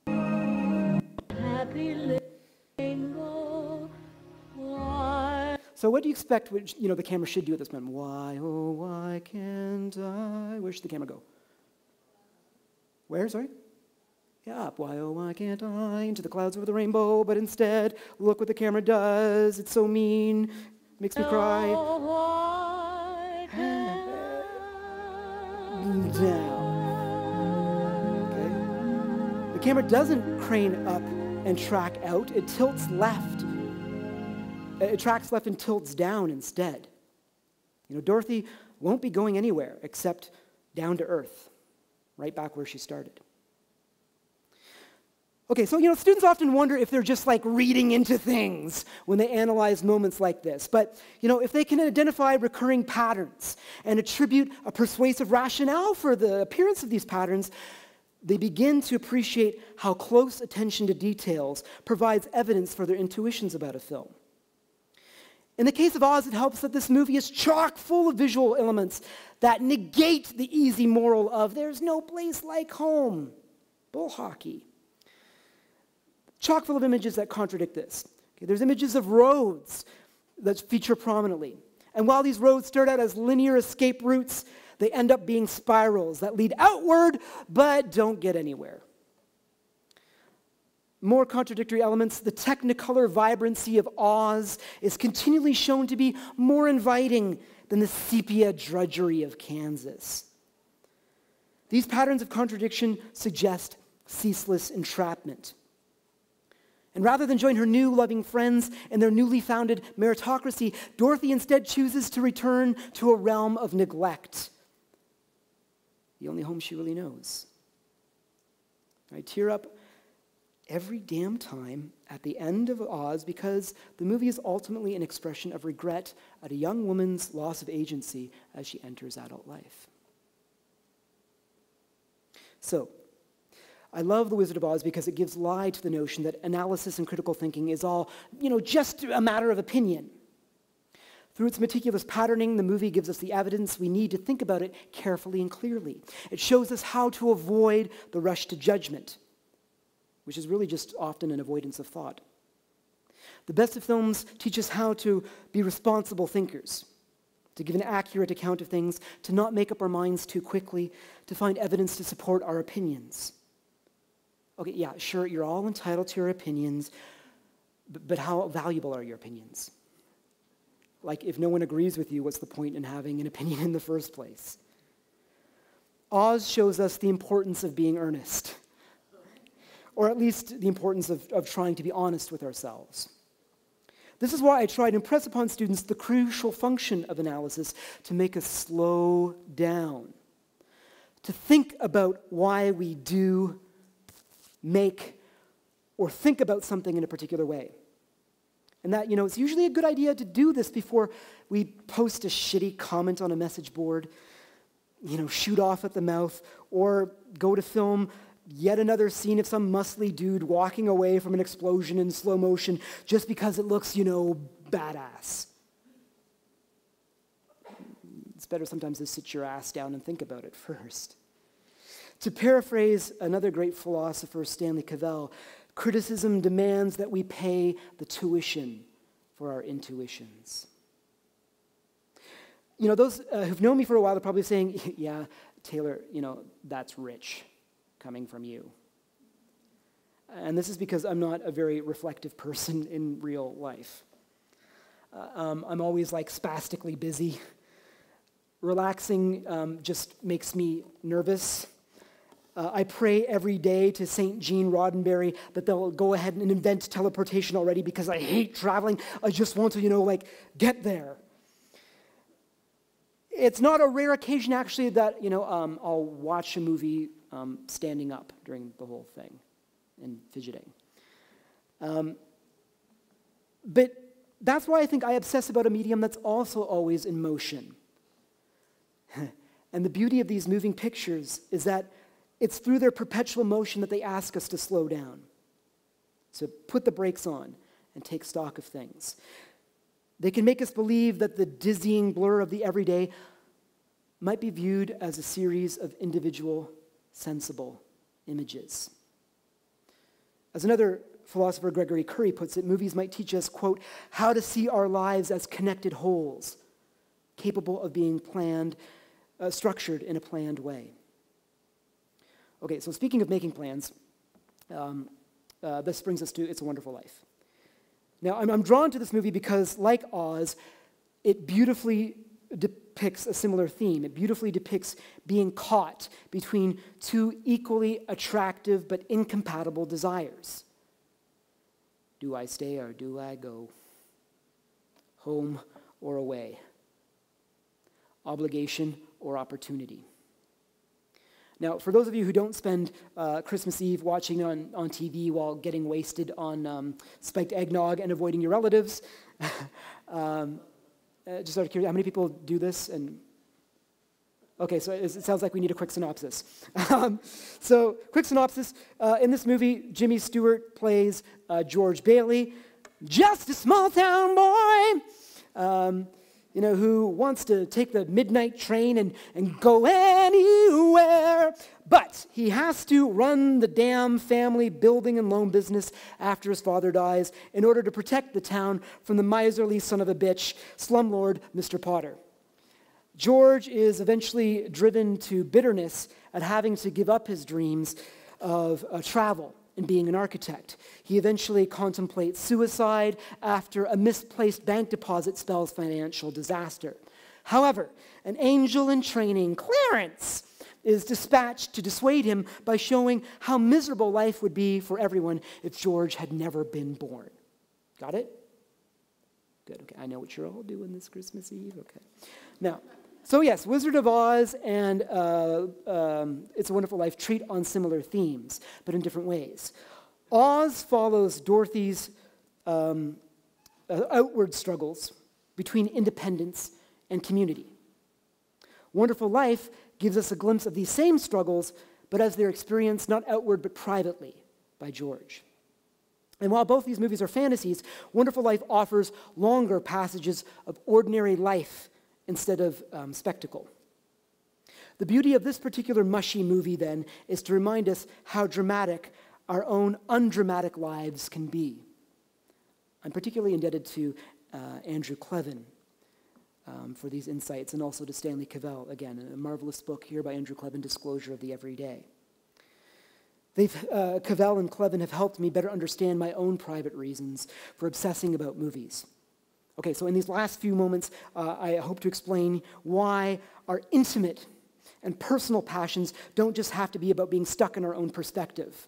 Happy rainbow, why? So what do you expect? The camera should do at this moment. Why, oh, why can't I? Where should the camera go? Where? Sorry. Yeah, up. Why, oh, why can't I? Into the clouds over the rainbow. But instead, look what the camera does. It's so mean. Makes me cry. Down. Okay. The camera doesn't crane up and track out. It tilts left. It tracks left and tilts down instead. Dorothy won't be going anywhere except down to earth, right back where she started. Okay, so, students often wonder if they're just like reading into things when they analyze moments like this. But, if they can identify recurring patterns and attribute a persuasive rationale for the appearance of these patterns, they begin to appreciate how close attention to details provides evidence for their intuitions about a film. In the case of Oz, it helps that this movie is chock full of visual elements that negate the easy moral of there's no place like home. Bull hockey. Chock full of images that contradict this. Okay, there's images of roads that feature prominently. And while these roads start out as linear escape routes, they end up being spirals that lead outward but don't get anywhere. More contradictory elements, the technicolor vibrancy of Oz is continually shown to be more inviting than the sepia drudgery of Kansas. These patterns of contradiction suggest ceaseless entrapment. And rather than join her new loving friends in their newly founded meritocracy, Dorothy instead chooses to return to a realm of neglect, the only home she really knows. I tear up every damn time at the end of Oz because the movie is ultimately an expression of regret at a young woman's loss of agency as she enters adult life. So, I love The Wizard of Oz because it gives lie to the notion that analysis and critical thinking is all, just a matter of opinion. Through its meticulous patterning, the movie gives us the evidence we need to think about it carefully and clearly. It shows us how to avoid the rush to judgment, which is really just often an avoidance of thought. The best of films teach us how to be responsible thinkers, to give an accurate account of things, to not make up our minds too quickly, to find evidence to support our opinions. Okay, yeah, sure, you're all entitled to your opinions, but how valuable are your opinions? Like, if no one agrees with you, what's the point in having an opinion in the first place? Oz shows us the importance of being earnest, or at least the importance of trying to be honest with ourselves. This is why I try to impress upon students the crucial function of analysis to make us slow down, to think about why we do make or think about something in a particular way. And that, it's usually a good idea to do this before we post a shitty comment on a message board, shoot off at the mouth, or go to film yet another scene of some muscly dude walking away from an explosion in slow motion just because it looks, badass. It's better sometimes to sit your ass down and think about it first. To paraphrase another great philosopher, Stanley Cavell, criticism demands that we pay the tuition for our intuitions. You know, those who've known me for a while are probably saying, yeah, Taylor, you know, that's rich coming from you. And this is because I'm not a very reflective person in real life. I'm always like spastically busy. Relaxing just makes me nervous. I pray every day to St. Jean Roddenberry that they'll go ahead and invent teleportation already because I hate traveling. I just want to, you know, like, get there. It's not a rare occasion, actually, that, you know, I'll watch a movie standing up during the whole thing and fidgeting. But that's why I think I obsess about a medium that's also always in motion. And the beauty of these moving pictures is that it's through their perpetual motion that they ask us to slow down. So put the brakes on and take stock of things. They can make us believe that the dizzying blur of the everyday might be viewed as a series of individual, sensible images. As another philosopher, Gregory Curry, puts it, movies might teach us, quote, how to see our lives as connected wholes, capable of being planned, structured in a planned way. Okay, so speaking of making plans, this brings us to It's a Wonderful Life. Now, I'm drawn to this movie because, like Oz, it beautifully depicts a similar theme. It beautifully depicts being caught between two equally attractive but incompatible desires. Do I stay or do I go? Home or away? Obligation or opportunity? Now, for those of you who don't spend Christmas Eve watching on TV while getting wasted on spiked eggnog and avoiding your relatives, just out of curiosity, how many people do this? And okay, so it sounds like we need a quick synopsis. So, quick synopsis. In this movie, Jimmy Stewart plays George Bailey, just a small-town boy, you know, who wants to take the midnight train and go anywhere. But he has to run the damn family building and loan business after his father dies in order to protect the town from the miserly son of a bitch, slumlord Mr. Potter. George is eventually driven to bitterness at having to give up his dreams of travel and being an architect. He eventually contemplates suicide after a misplaced bank deposit spells financial disaster. However, an angel in training, Clarence, is dispatched to dissuade him by showing how miserable life would be for everyone if George had never been born. Got it? Good, okay. I know what you're all doing this Christmas Eve. Okay. Now, so yes, Wizard of Oz and It's a Wonderful Life treat on similar themes, but in different ways. Oz follows Dorothy's outward struggles between independence and community. Wonderful Life gives us a glimpse of these same struggles, but as they're experienced not outward but privately by George. And while both these movies are fantasies, Wonderful Life offers longer passages of ordinary life instead of spectacle. The beauty of this particular mushy movie, then, is to remind us how dramatic our own undramatic lives can be. I'm particularly indebted to Andrew Clevin for these insights, and also to Stanley Cavell, again, a marvelous book here by Andrew Clevin, Disclosure of the Everyday. Cavell and Clevin have helped me better understand my own private reasons for obsessing about movies. Okay, so in these last few moments, I hope to explain why our intimate and personal passions don't just have to be about being stuck in our own perspective.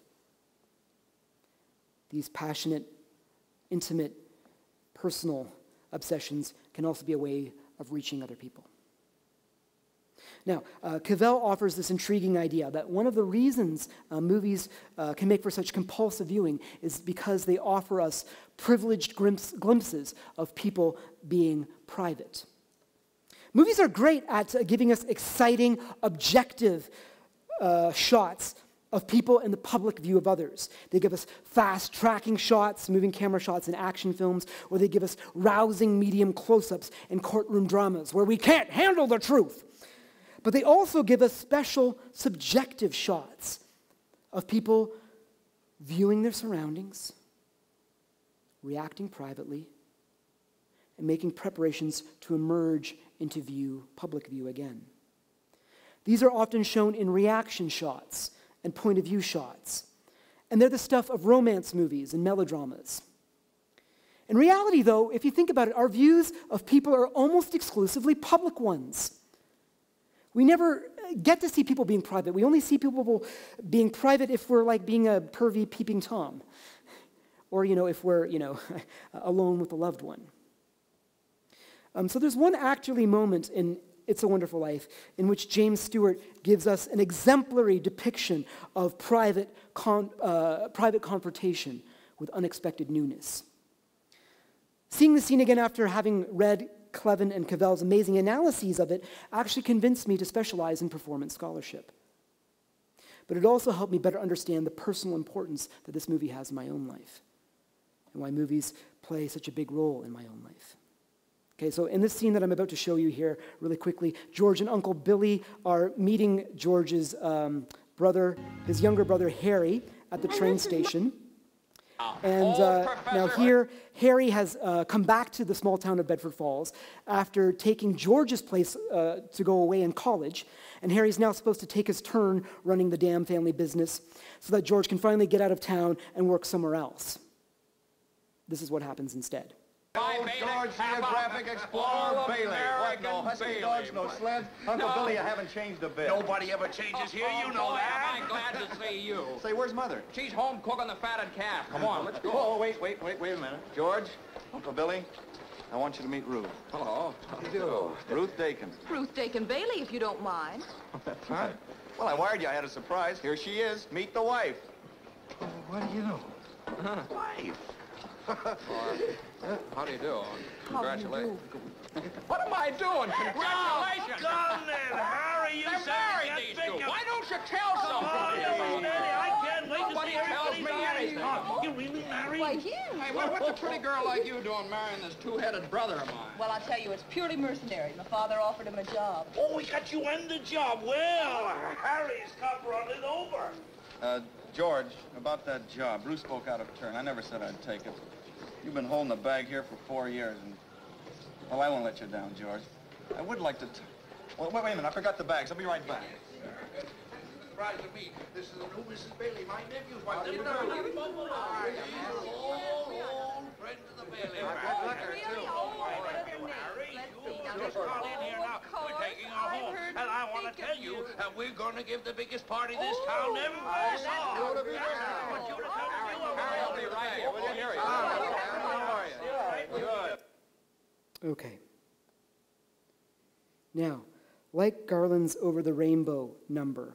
These passionate, intimate, personal obsessions can also be a way of reaching other people. Now, Cavell offers this intriguing idea that one of the reasons movies can make for such compulsive viewing is because they offer us privileged glimpses of people being private. Movies are great at giving us exciting, objective shots of people in the public view of others. They give us fast tracking shots, moving camera shots in action films, or they give us rousing medium close-ups in courtroom dramas where we can't handle the truth. But they also give us special subjective shots of people viewing their surroundings, reacting privately, and making preparations to emerge into view, public view again. These are often shown in reaction shots and point of view shots, and they're the stuff of romance movies and melodramas. In reality, though, if you think about it, our views of people are almost exclusively public ones. We never get to see people being private. We only see people being private if we're like being a pervy peeping Tom, or if we're alone with a loved one. So there's one actually moment in It's a Wonderful Life in which James Stewart gives us an exemplary depiction of private confrontation with unexpected newness. Seeing the scene again after having read Clevin and Cavell's amazing analyses of it actually convinced me to specialize in performance scholarship. But it also helped me better understand the personal importance that this movie has in my own life and why movies play such a big role in my own life. Okay, so in this scene that I'm about to show you here really quickly, George and Uncle Billy are meeting George's brother, his younger brother Harry, at the train station. And now here, Harry has come back to the small town of Bedford Falls after taking George's place to go away in college. And Harry's now supposed to take his turn running the Dam family business so that George can finally get out of town and work somewhere else. This is what happens instead. Old George, Geographic Explorer, Bailey. What, no husky dogs, no sleds? Uncle Billy, you haven't changed a bit. Nobody ever changes here, you know that. I'm glad to see you. Say, where's Mother? She's home cooking the fatted calf. Come on, let's go. Oh, wait a minute. George, Uncle Billy, I want you to meet Ruth. Hello. How do you do? Ruth Dakin. Ruth Dakin Bailey, if you don't mind. That's right. Well, I wired you. I had a surprise. Here she is. Meet the wife. Oh, what do you know? Wife. How do you do? Congratulations. What am I doing? Congratulations! Come then, Harry, you They're married, these two. Why don't you tell somebody? I can't wait to Nobody see tells me anything. You really married? Why, him. Hey, what's a pretty girl like you doing marrying this two-headed brother of mine? Well, I'll tell you, it's purely mercenary. My father offered him a job. Oh, we got you in the job. Well, Harry's come running over. George, about that job, Ruth spoke out of turn. I never said I'd take it. You've been holding the bag here for 4 years, and, well, I won't let you down, George. I would like to... Well, wait a minute. I forgot the bags. I'll be right back. Surprise to me. This is the new Mrs. Bailey, my nephew's wife. Old friend of the Bailey. We're taking her home, and I want to tell you that we're going to give the biggest party this town ever saw. I'll be right here. Will you hear you? Okay. Now, like Garland's Over the Rainbow number,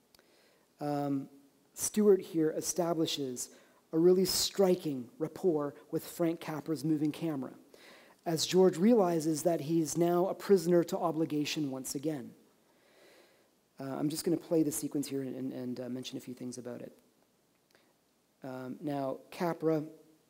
Stewart here establishes a really striking rapport with Frank Capra's moving camera, as George realizes that he's now a prisoner to obligation once again. I'm just going to play the sequence here and mention a few things about it. Now, Capra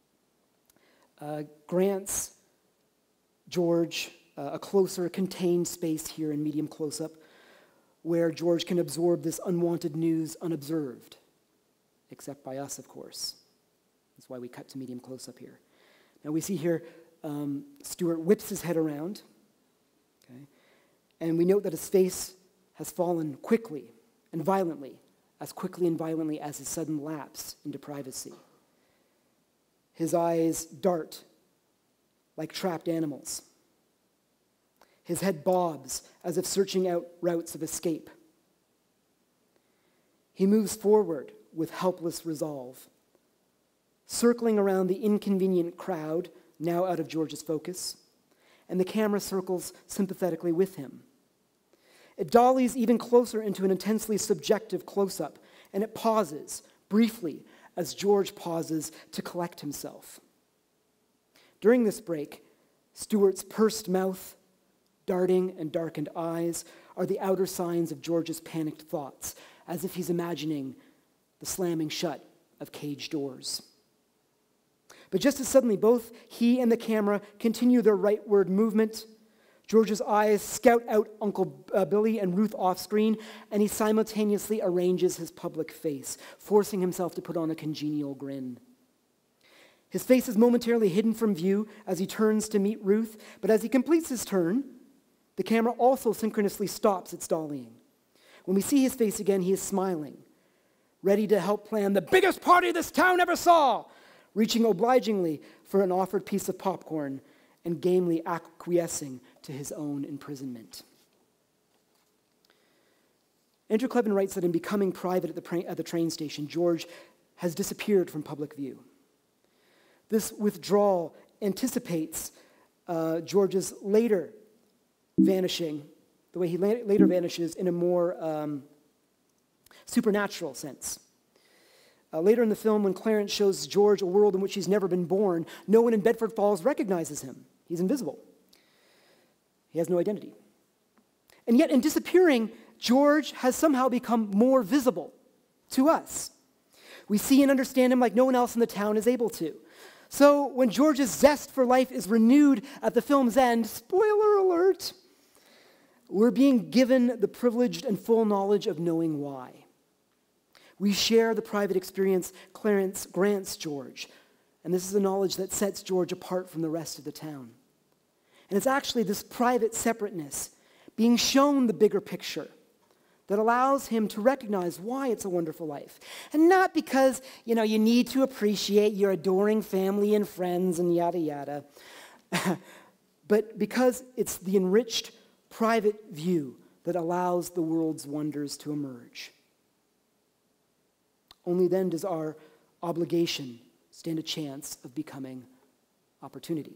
grants George a closer, contained space here in medium close-up where George can absorb this unwanted news unobserved, except by us, of course. That's why we cut to medium close-up here. Now, we see here Stewart whips his head around, okay, and we note that his face has fallen quickly and violently as his sudden lapse into privacy. His eyes dart like trapped animals. His head bobs as if searching out routes of escape. He moves forward with helpless resolve, circling around the inconvenient crowd, now out of George's focus, and the camera circles sympathetically with him. It dollies even closer into an intensely subjective close-up, and it pauses briefly as George pauses to collect himself. During this break, Stewart's pursed mouth, darting and darkened eyes are the outer signs of George's panicked thoughts, as if he's imagining the slamming shut of cage doors. But just as suddenly, both he and the camera continue their rightward movement. George's eyes scout out Uncle Billy and Ruth off screen, and he simultaneously arranges his public face, forcing himself to put on a congenial grin. His face is momentarily hidden from view as he turns to meet Ruth, but as he completes his turn, the camera also synchronously stops its dollying. When we see his face again, he is smiling, ready to help plan the biggest party this town ever saw, reaching obligingly for an offered piece of popcorn and gamely acquiescing to his own imprisonment. Andrew Klebin writes that in becoming private at the train station, George has disappeared from public view. This withdrawal anticipates George's later vanishing, the way he later vanishes in a more supernatural sense. Later in the film, when Clarence shows George a world in which he's never been born, no one in Bedford Falls recognizes him. He's invisible. He has no identity. And yet, in disappearing, George has somehow become more visible to us. We see and understand him like no one else in the town is able to. So when George's zest for life is renewed at the film's end, spoiler alert, we're being given the privileged and full knowledge of knowing why. We share the private experience Clarence grants George, and this is the knowledge that sets George apart from the rest of the town. And it's actually this private separateness, being shown the bigger picture, that allows him to recognize why it's a wonderful life. And not because, you need to appreciate your adoring family and friends and yada yada, but because it's the enriched private view that allows the world's wonders to emerge. Only then does our obligation stand a chance of becoming opportunity.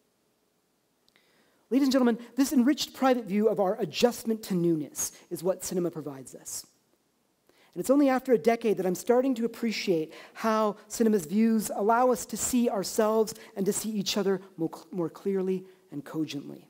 Ladies and gentlemen, this enriched private view of our adjustment to newness is what cinema provides us. And it's only after a decade that I'm starting to appreciate how cinema's views allow us to see ourselves and to see each other more clearly and cogently.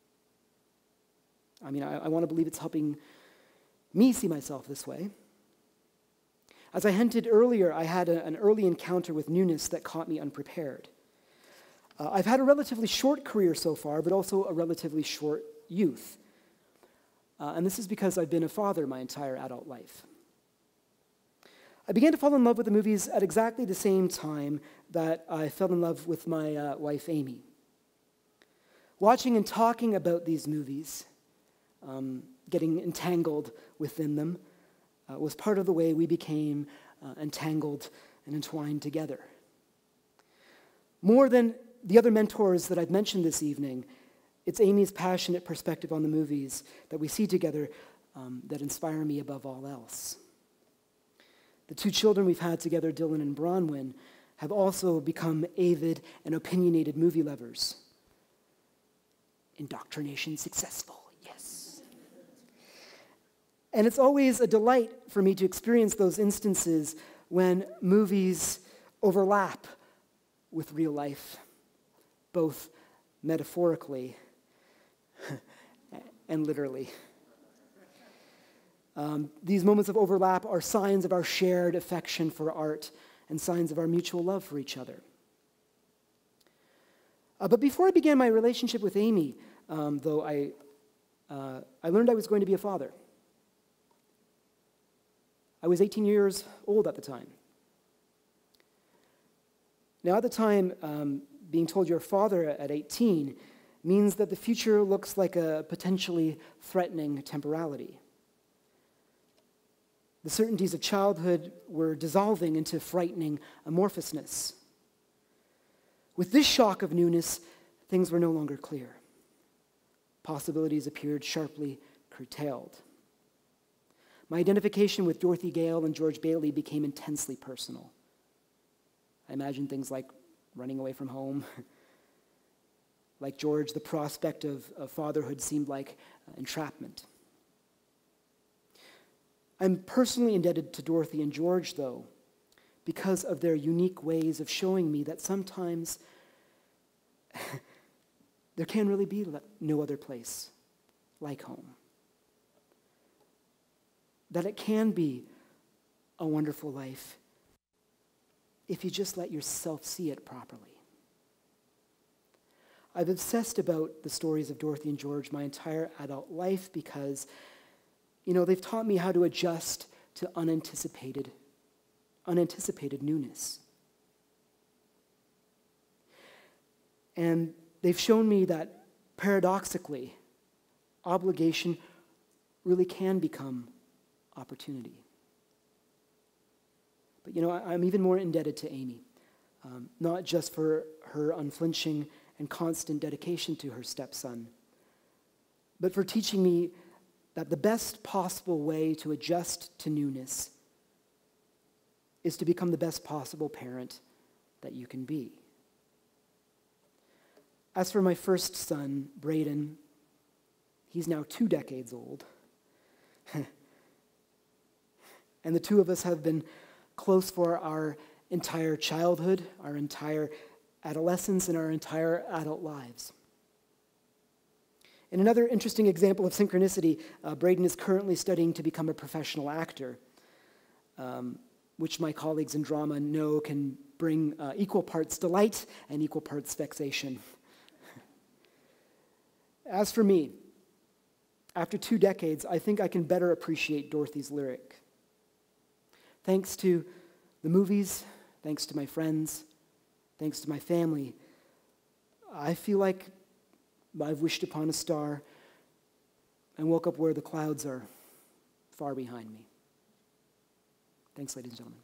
I want to believe it's helping me see myself this way. As I hinted earlier, I had an early encounter with newness that caught me unprepared. I've had a relatively short career so far, but also a relatively short youth. And this is because I've been a father my entire adult life. I began to fall in love with the movies at exactly the same time that I fell in love with my wife, Amy. Watching and talking about these movies, getting entangled within them, was part of the way we became entangled and entwined together. More than the other mentors that I've mentioned this evening, it's Amy's passionate perspective on the movies that we see together that inspire me above all else. The two children we've had together, Dylan and Bronwyn, have also become avid and opinionated movie lovers. Indoctrination successful, yes. And it's always a delight for me to experience those instances when movies overlap with real life, both metaphorically and literally. These moments of overlap are signs of our shared affection for art and signs of our mutual love for each other. But before I began my relationship with Amy, though, I learned I was going to be a father. I was 18 years old at the time. Now, at the time, being told you're a father at 18 means that the future looks like a potentially threatening temporality. The certainties of childhood were dissolving into frightening amorphousness. With this shock of newness, things were no longer clear. Possibilities appeared sharply curtailed. My identification with Dorothy Gale and George Bailey became intensely personal. I imagined things like running away from home. Like George, the prospect of fatherhood seemed like entrapment. I'm personally indebted to Dorothy and George, though, because of their unique ways of showing me that sometimes there can really be no other place like home. That it can be a wonderful life if you just let yourself see it properly. I've obsessed about the stories of Dorothy and George my entire adult life because, they've taught me how to adjust to unanticipated newness. And they've shown me that, paradoxically, obligation really can become opportunity. But I'm even more indebted to Amy, not just for her unflinching and constant dedication to her stepson, but for teaching me that the best possible way to adjust to newness is to become the best possible parent that you can be. As for my first son, Braden, he's now 2 decades old. And the two of us have been close for our entire childhood, our entire adolescence, and our entire adult lives. In another interesting example of synchronicity, Braden is currently studying to become a professional actor, which my colleagues in drama know can bring equal parts delight and equal parts vexation. As for me, after 2 decades, I think I can better appreciate Dorothy's lyric. Thanks to the movies, thanks to my friends, thanks to my family, I feel like I've wished upon a star and woke up where the clouds are far behind me. Thanks, ladies and gentlemen.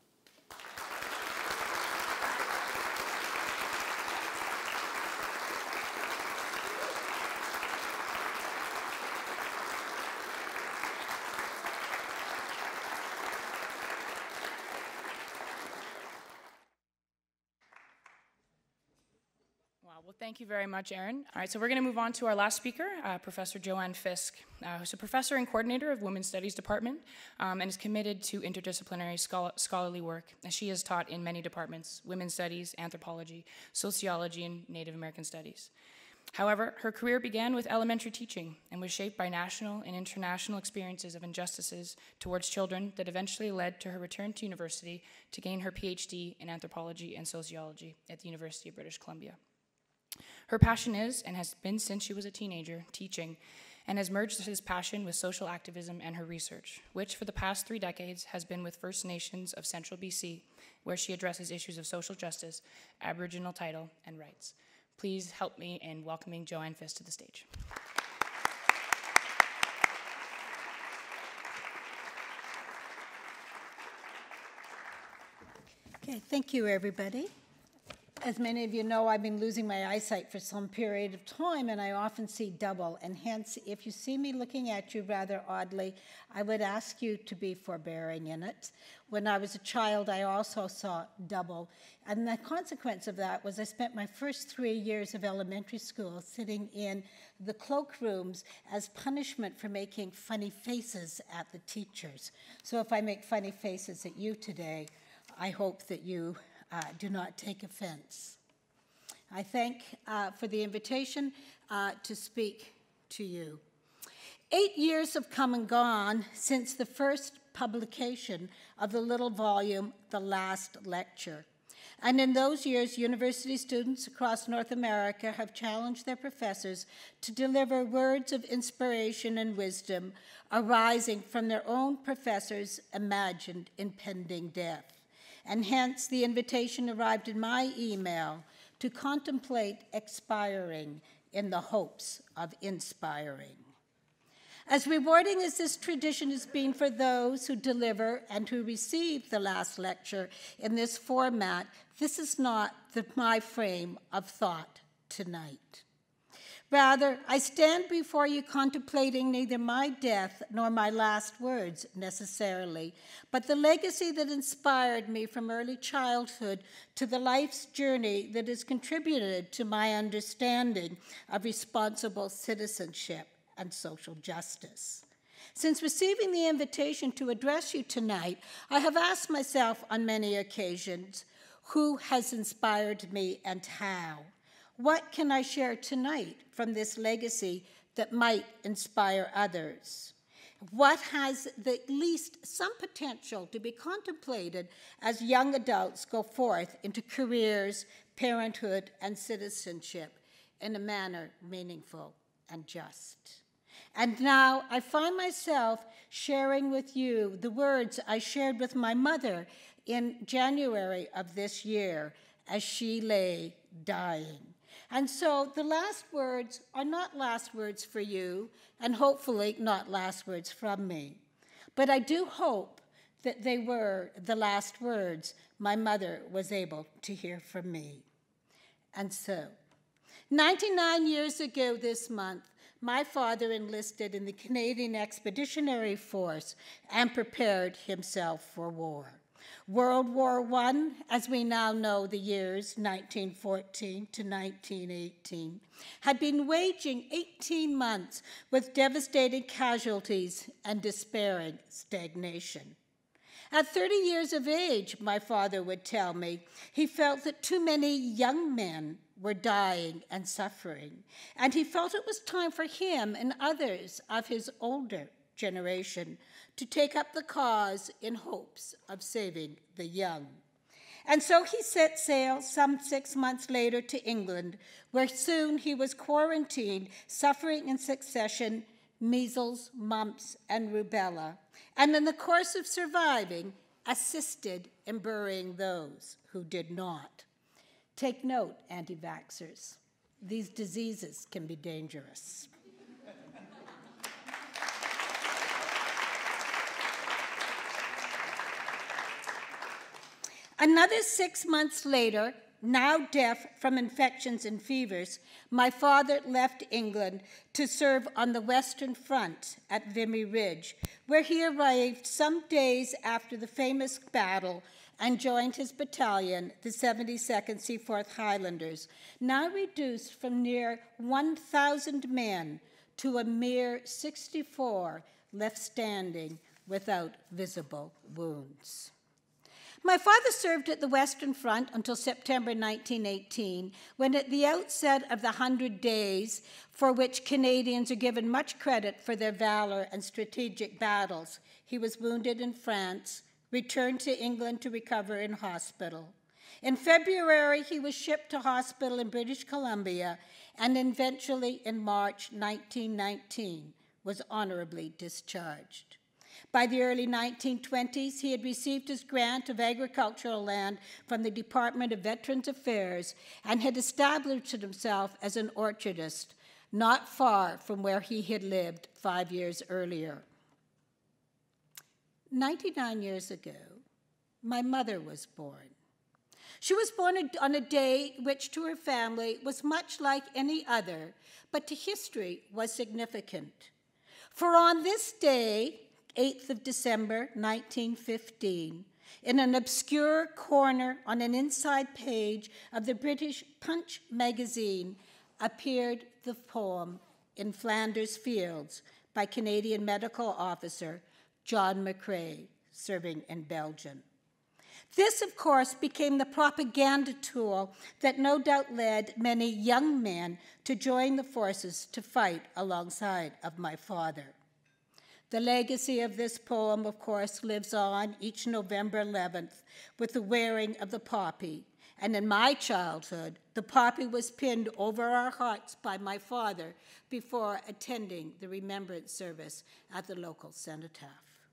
Well, thank you very much, Aaron. All right, so we're going to move on to our last speaker, Professor Joanne Fisk, who's a professor and coordinator of Women's Studies Department and is committed to interdisciplinary scholarly work. She has taught in many departments: women's studies, anthropology, sociology, and Native American studies. However, her career began with elementary teaching and was shaped by national and international experiences of injustices towards children that eventually led to her return to university to gain her PhD in anthropology and sociology at the University of British Columbia. Her passion is, and has been since she was a teenager, teaching, and has merged this passion with social activism and her research, which for the past 3 decades has been with First Nations of Central BC, where she addresses issues of social justice, Aboriginal title, and rights. Please help me in welcoming Joanne Fisk to the stage. Okay, thank you, everybody. As many of you know, I've been losing my eyesight for some period of time, and I often see double, and hence, if you see me looking at you rather oddly, I would ask you to be forbearing in it. When I was a child, I also saw double, and the consequence of that was I spent my first 3 years of elementary school sitting in the cloakrooms as punishment for making funny faces at the teachers. So if I make funny faces at you today, I hope that you do not take offense. I thank for the invitation to speak to you. 8 years have come and gone since the first publication of the little volume, The Last Lecture. And in those years, university students across North America have challenged their professors to deliver words of inspiration and wisdom arising from their own professors' imagined impending death. And hence the invitation arrived in my email to contemplate expiring in the hopes of inspiring. As rewarding as this tradition has been for those who deliver and who receive the last lecture in this format, this is not my frame of thought tonight. Rather, I stand before you contemplating neither my death nor my last words necessarily, but the legacy that inspired me from early childhood to the life's journey that has contributed to my understanding of responsible citizenship and social justice. Since receiving the invitation to address you tonight, I have asked myself on many occasions, who has inspired me and how? What can I share tonight from this legacy that might inspire others? What has at least some potential to be contemplated as young adults go forth into careers, parenthood, and citizenship in a manner meaningful and just. And now I find myself sharing with you the words I shared with my mother in January of this year as she lay dying. And so the last words are not last words for you, and hopefully not last words from me. But I do hope that they were the last words my mother was able to hear from me. And so, 99 years ago this month, my father enlisted in the Canadian Expeditionary Force and prepared himself for war. World War I, as we now know the years 1914 to 1918, had been waging 18 months with devastating casualties and despairing stagnation. At 30 years of age, my father would tell me, he felt that too many young men were dying and suffering, and he felt it was time for him and others of his older generation to take up the cause in hopes of saving the young. And so he set sail some 6 months later to England, where soon he was quarantined, suffering in succession measles, mumps, and rubella, and in the course of surviving, assisted in burying those who did not. Take note, anti-vaxxers. These diseases can be dangerous. Another 6 months later, now deaf from infections and fevers, my father left England to serve on the Western Front at Vimy Ridge, where he arrived some days after the famous battle and joined his battalion, the 72nd Seaforth Highlanders, now reduced from near 1,000 men to a mere 64 left standing without visible wounds. My father served at the Western Front until September 1918, when at the outset of the 100 days, for which Canadians are given much credit for their valor and strategic battles, he was wounded in France, returned to England to recover in hospital. In February, he was shipped to hospital in British Columbia, and eventually in March 1919 was honorably discharged. By the early 1920s, he had received his grant of agricultural land from the Department of Veterans Affairs and had established himself as an orchardist, not far from where he had lived 5 years earlier. 99 years ago, my mother was born. She was born on a day which to her family was much like any other, but to history was significant. For on this day, 8th of December, 1915, in an obscure corner on an inside page of the British Punch magazine, appeared the poem In Flanders Fields by Canadian medical officer John McCrae, serving in Belgium. This, of course, became the propaganda tool that no doubt led many young men to join the forces to fight alongside of my father. The legacy of this poem, of course, lives on each November 11th with the wearing of the poppy. And in my childhood, the poppy was pinned over our hearts by my father before attending the remembrance service at the local cenotaph.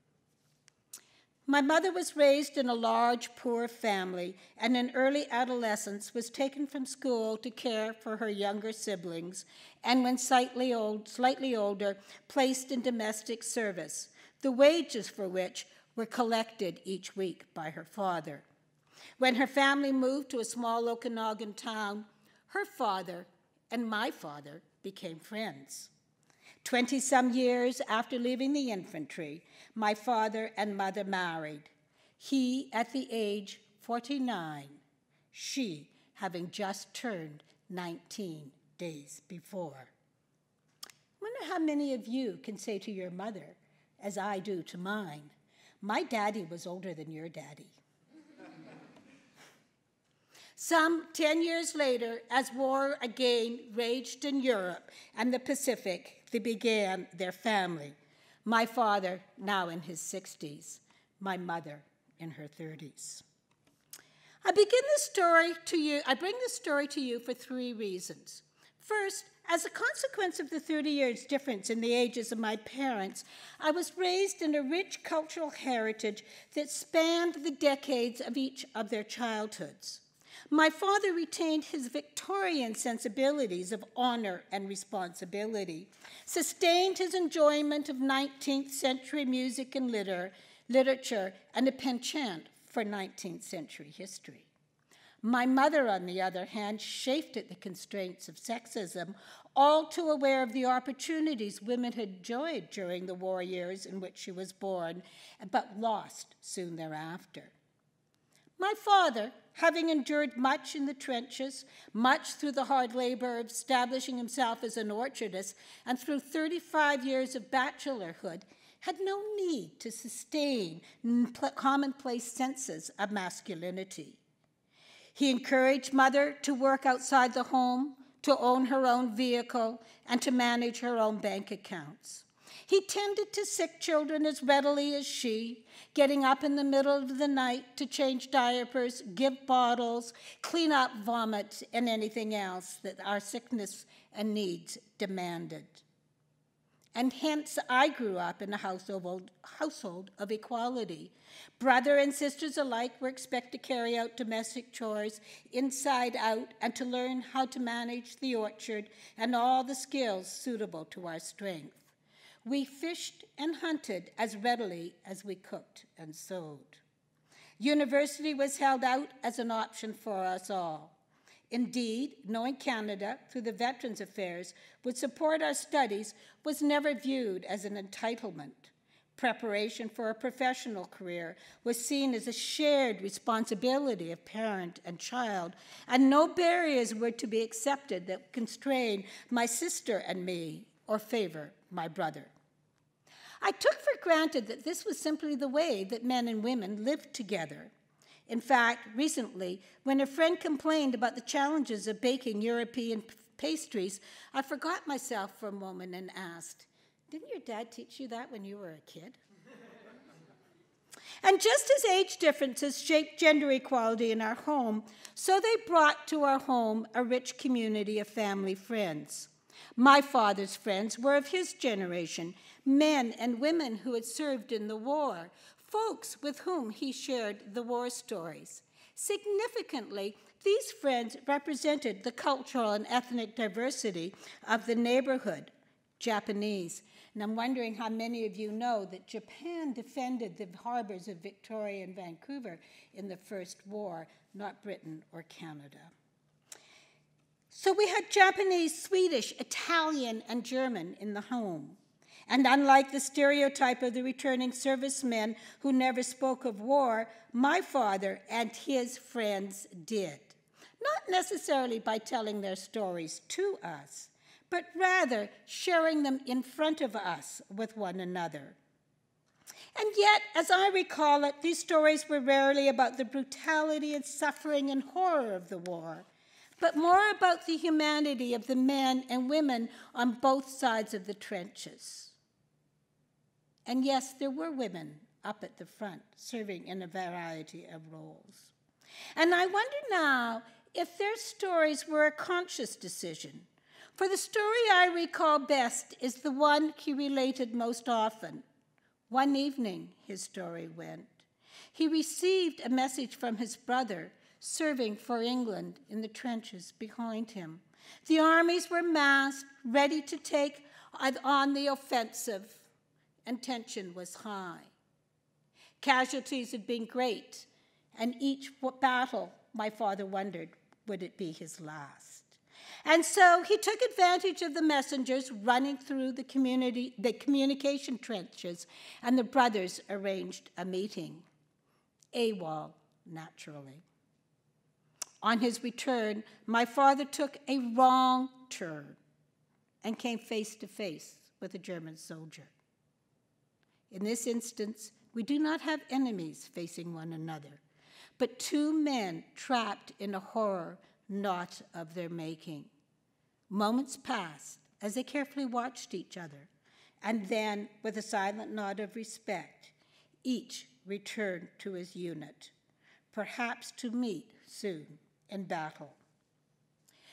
My mother was raised in a large, poor family, and in early adolescence was taken from school to care for her younger siblings, and when slightly older, placed in domestic service, the wages for which were collected each week by her father. When her family moved to a small Okanagan town, her father and my father became friends. 20-some years after leaving the infantry, my father and mother married, he at the age 49, she having just turned 19 days before. I wonder how many of you can say to your mother, as I do to mine, my daddy was older than your daddy. Some 10 years later, as war again raged in Europe and the Pacific, they began their family. My father, now in his 60s, my mother in her 30s. I bring this story to you for 3 reasons. First, as a consequence of the 30 years difference in the ages of my parents, I was raised in a rich cultural heritage that spanned the decades of each of their childhoods. My father retained his Victorian sensibilities of honor and responsibility, sustained his enjoyment of 19th century music and literature, and a penchant for 19th century history. My mother, on the other hand, chafed at the constraints of sexism, all too aware of the opportunities women had enjoyed during the war years in which she was born, but lost soon thereafter. My father, having endured much in the trenches, much through the hard labor of establishing himself as an orchardist, and through 35 years of bachelorhood, had no need to sustain commonplace senses of masculinity. He encouraged mother to work outside the home, to own her own vehicle, and to manage her own bank accounts. He tended to sick children as readily as she, getting up in the middle of the night to change diapers, give bottles, clean up vomit, and anything else that our sickness and needs demanded. And hence I grew up in a household of equality. Brother and sisters alike were expected to carry out domestic chores inside out and to learn how to manage the orchard and all the skills suitable to our strength. We fished and hunted as readily as we cooked and sewed. University was held out as an option for us all. Indeed, knowing Canada, through the Veterans Affairs, would support our studies was never viewed as an entitlement. Preparation for a professional career was seen as a shared responsibility of parent and child, and no barriers were to be accepted that constrained my sister and me or favor my brother. I took for granted that this was simply the way that men and women lived together. In fact, recently, when a friend complained about the challenges of baking European pastries, I forgot myself for a moment and asked, "Didn't your dad teach you that when you were a kid?" And just as age differences shaped gender equality in our home, so they brought to our home a rich community of family friends. My father's friends were of his generation, men and women who had served in the war, folks with whom he shared the war stories. Significantly, these friends represented the cultural and ethnic diversity of the neighborhood, Japanese. And I'm wondering how many of you know that Japan defended the harbors of Victoria and Vancouver in the First War, not Britain or Canada. So we had Japanese, Swedish, Italian, and German in the home. And unlike the stereotype of the returning servicemen who never spoke of war, my father and his friends did. Not necessarily by telling their stories to us, but rather sharing them in front of us with one another. And yet, as I recall it, these stories were rarely about the brutality and suffering and horror of the war, but more about the humanity of the men and women on both sides of the trenches. And yes, there were women up at the front serving in a variety of roles. And I wonder now if their stories were a conscious decision. For the story I recall best is the one he related most often. One evening, his story went, he received a message from his brother serving for England in the trenches behind him. The armies were massed, ready to take on the offensive, and tension was high. Casualties had been great, and each battle, my father wondered, would it be his last? And so he took advantage of the messengers running through the communication trenches, and the brothers arranged a meeting. AWOL, naturally. On his return, my father took a wrong turn and came face to face with a German soldier. In this instance, we do not have enemies facing one another, but two men trapped in a horror not of their making. Moments passed as they carefully watched each other, and then, with a silent nod of respect, each returned to his unit, perhaps to meet soon in battle.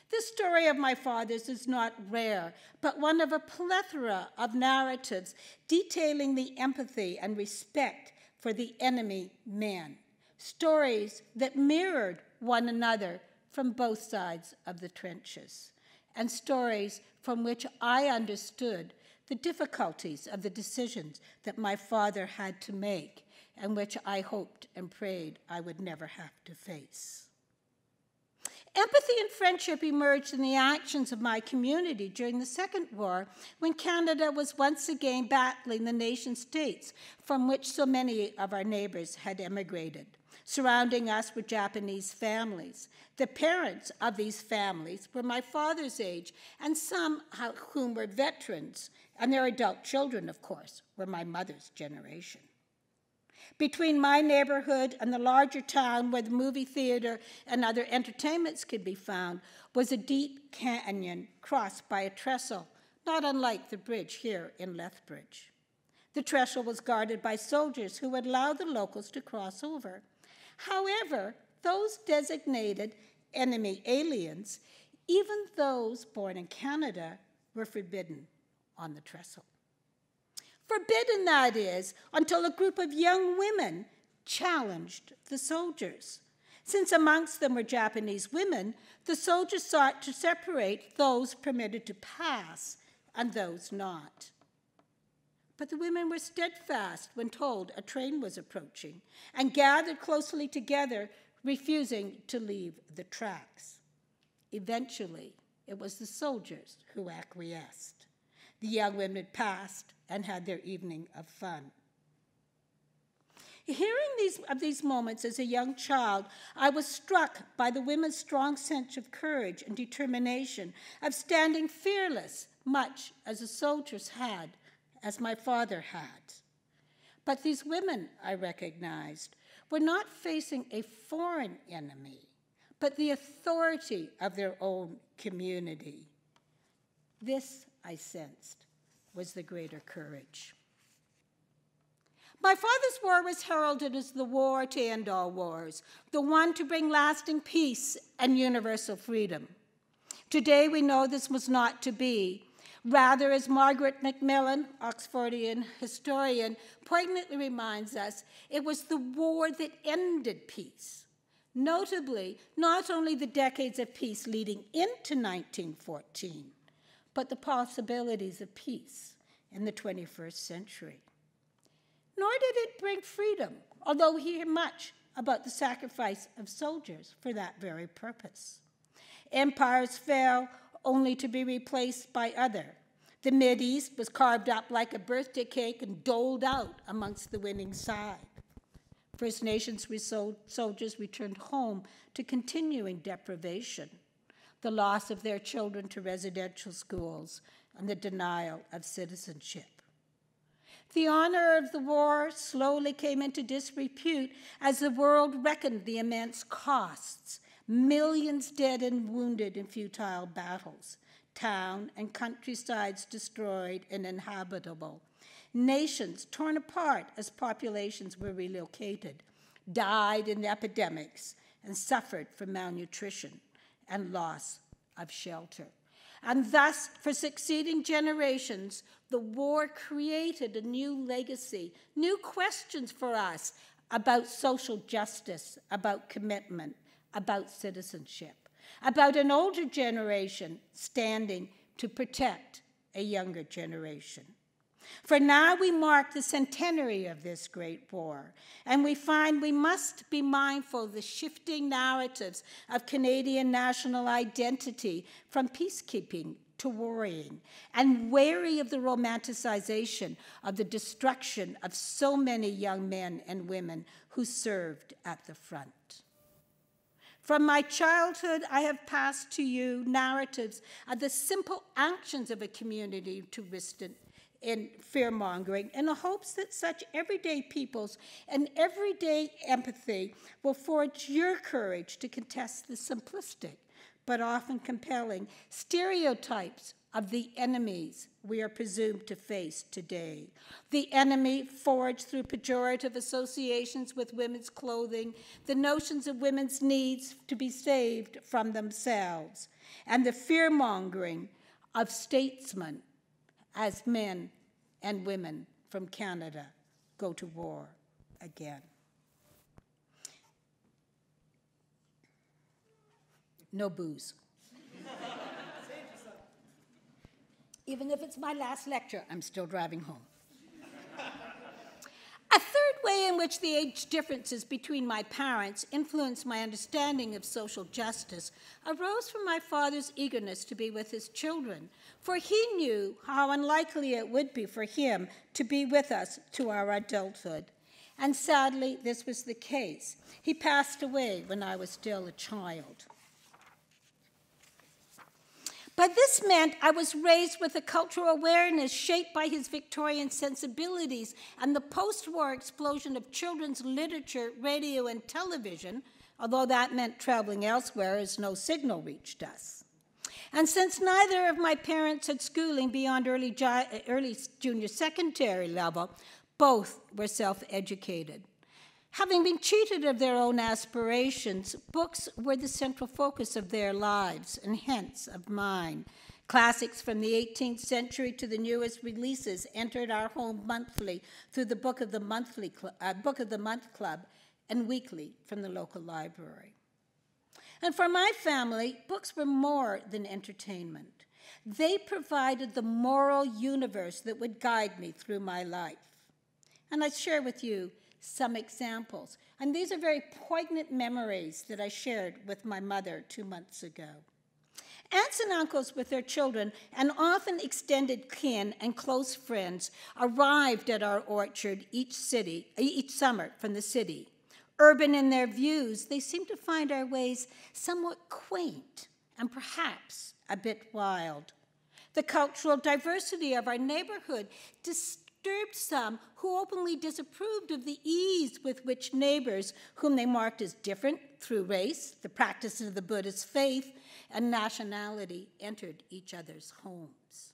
This story of my father's is not rare, but one of a plethora of narratives detailing the empathy and respect for the enemy man. Stories that mirrored one another from both sides of the trenches, and stories from which I understood the difficulties of the decisions that my father had to make and which I hoped and prayed I would never have to face. Empathy and friendship emerged in the actions of my community during the Second War, when Canada was once again battling the nation-states from which so many of our neighbors had emigrated. Surrounding us were Japanese families. The parents of these families were my father's age, and some of whom were veterans, and their adult children, of course, were my mother's generation. Between my neighborhood and the larger town where the movie theater and other entertainments could be found was a deep canyon crossed by a trestle, not unlike the bridge here in Lethbridge. The trestle was guarded by soldiers who would allow the locals to cross over. However, those designated enemy aliens, even those born in Canada, were forbidden on the trestle. Forbidden, that is, until a group of young women challenged the soldiers. Since amongst them were Japanese women, the soldiers sought to separate those permitted to pass and those not. But the women were steadfast when told a train was approaching and gathered closely together, refusing to leave the tracks. Eventually, it was the soldiers who acquiesced. The young women passed and had their evening of fun. Hearing these moments as a young child, I was struck by the women's strong sense of courage and determination, of standing fearless, much as the soldiers had, as my father had. But these women, I recognized, were not facing a foreign enemy, but the authority of their own community. This, I sensed, was the greater courage. My father's war was heralded as the war to end all wars, the one to bring lasting peace and universal freedom. Today we know this was not to be. Rather, as Margaret Macmillan, Oxfordian historian, poignantly reminds us, it was the war that ended peace. Notably, not only the decades of peace leading into 1914, but the possibilities of peace in the 21st century. Nor did it bring freedom, although we hear much about the sacrifice of soldiers for that very purpose. Empires fell only to be replaced by other. The Mideast was carved up like a birthday cake and doled out amongst the winning side. First Nations soldiers returned home to continuing deprivation, the loss of their children to residential schools, and the denial of citizenship. The honor of the war slowly came into disrepute as the world reckoned the immense costs, millions dead and wounded in futile battles, town and countrysides destroyed and uninhabitable, nations torn apart as populations were relocated, died in epidemics, and suffered from malnutrition and loss of shelter. And thus, for succeeding generations, the war created a new legacy, new questions for us about social justice, about commitment, about citizenship, about an older generation standing to protect a younger generation. For now we mark the centenary of this great war, and we find we must be mindful of the shifting narratives of Canadian national identity from peacekeeping to worrying, and wary of the romanticization of the destruction of so many young men and women who served at the front. From my childhood, I have passed to you narratives of the simple actions of a community to resist in fear-mongering, in the hopes that such everyday peoples and everyday empathy will forge your courage to contest the simplistic, but often compelling, stereotypes of the enemies we are presumed to face today. The enemy forged through pejorative associations with women's clothing, the notions of women's needs to be saved from themselves, and the fear-mongering of statesmen as men and women from Canada go to war again. No booze. Even if it's my last lecture, I'm still driving home. A third way in which the age differences between my parents influenced my understanding of social justice arose from my father's eagerness to be with his children, for he knew how unlikely it would be for him to be with us to our adulthood. And sadly, this was the case. He passed away when I was still a child. But this meant I was raised with a cultural awareness shaped by his Victorian sensibilities and the post-war explosion of children's literature, radio, and television, although that meant traveling elsewhere as no signal reached us. And since neither of my parents had schooling beyond early junior secondary level, both were self-educated. Having been cheated of their own aspirations, books were the central focus of their lives, and hence of mine. Classics from the 18th century to the newest releases entered our home monthly through the Book of the Month Club and weekly from the local library. And for my family, books were more than entertainment. They provided the moral universe that would guide me through my life. And I share with you some examples. And these are very poignant memories that I shared with my mother 2 months ago. Aunts and uncles with their children, and often extended kin and close friends, arrived at our orchard each summer from the city. Urban in their views, they seemed to find our ways somewhat quaint and perhaps a bit wild. The cultural diversity of our neighborhood disturbed some who openly disapproved of the ease with which neighbors, whom they marked as different through race, the practice of the Buddhist faith, and nationality, entered each other's homes.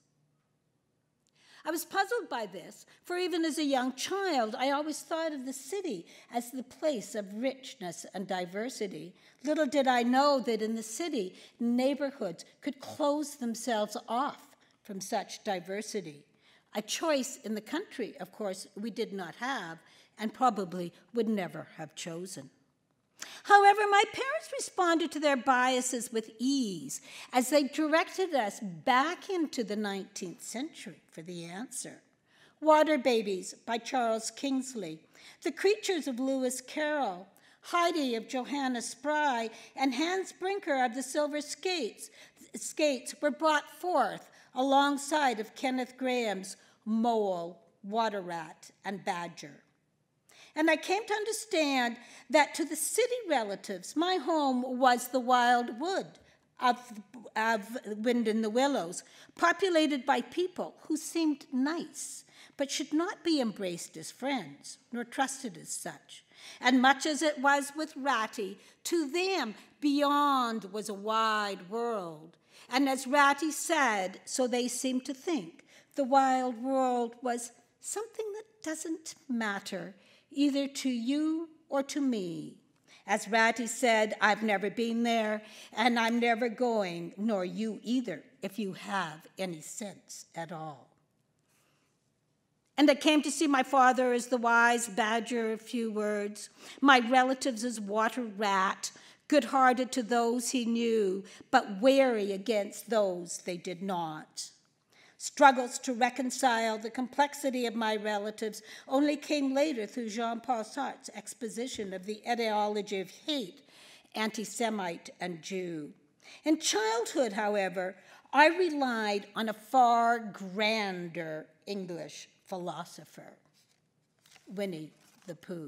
I was puzzled by this, for even as a young child, I always thought of the city as the place of richness and diversity. Little did I know that in the city, neighborhoods could close themselves off from such diversity. A choice in the country, of course, we did not have and probably would never have chosen. However, my parents responded to their biases with ease as they directed us back into the 19th century for the answer. Water Babies by Charles Kingsley, The Creatures of Lewis Carroll, Heidi of Johanna Spry, and Hans Brinker of the Silver Skates were brought forth alongside of Kenneth Graham's Mole, Water Rat, and Badger. And I came to understand that to the city relatives, my home was the wild wood of Wind in the Willows, populated by people who seemed nice, but should not be embraced as friends, nor trusted as such. And much as it was with Ratty, to them beyond was a wide world. And as Ratty said, so they seemed to think, the wild world was something that doesn't matter, either to you or to me. As Ratty said, I've never been there, and I'm never going, nor you either, if you have any sense at all. And I came to see my father as the wise badger of few words, my relatives as water rat, good-hearted to those he knew, but wary against those they did not. Struggles to reconcile the complexity of my relatives only came later through Jean-Paul Sartre's exposition of the etiology of hate, anti-Semite and Jew. In childhood, however, I relied on a far grander English philosopher, Winnie the Pooh.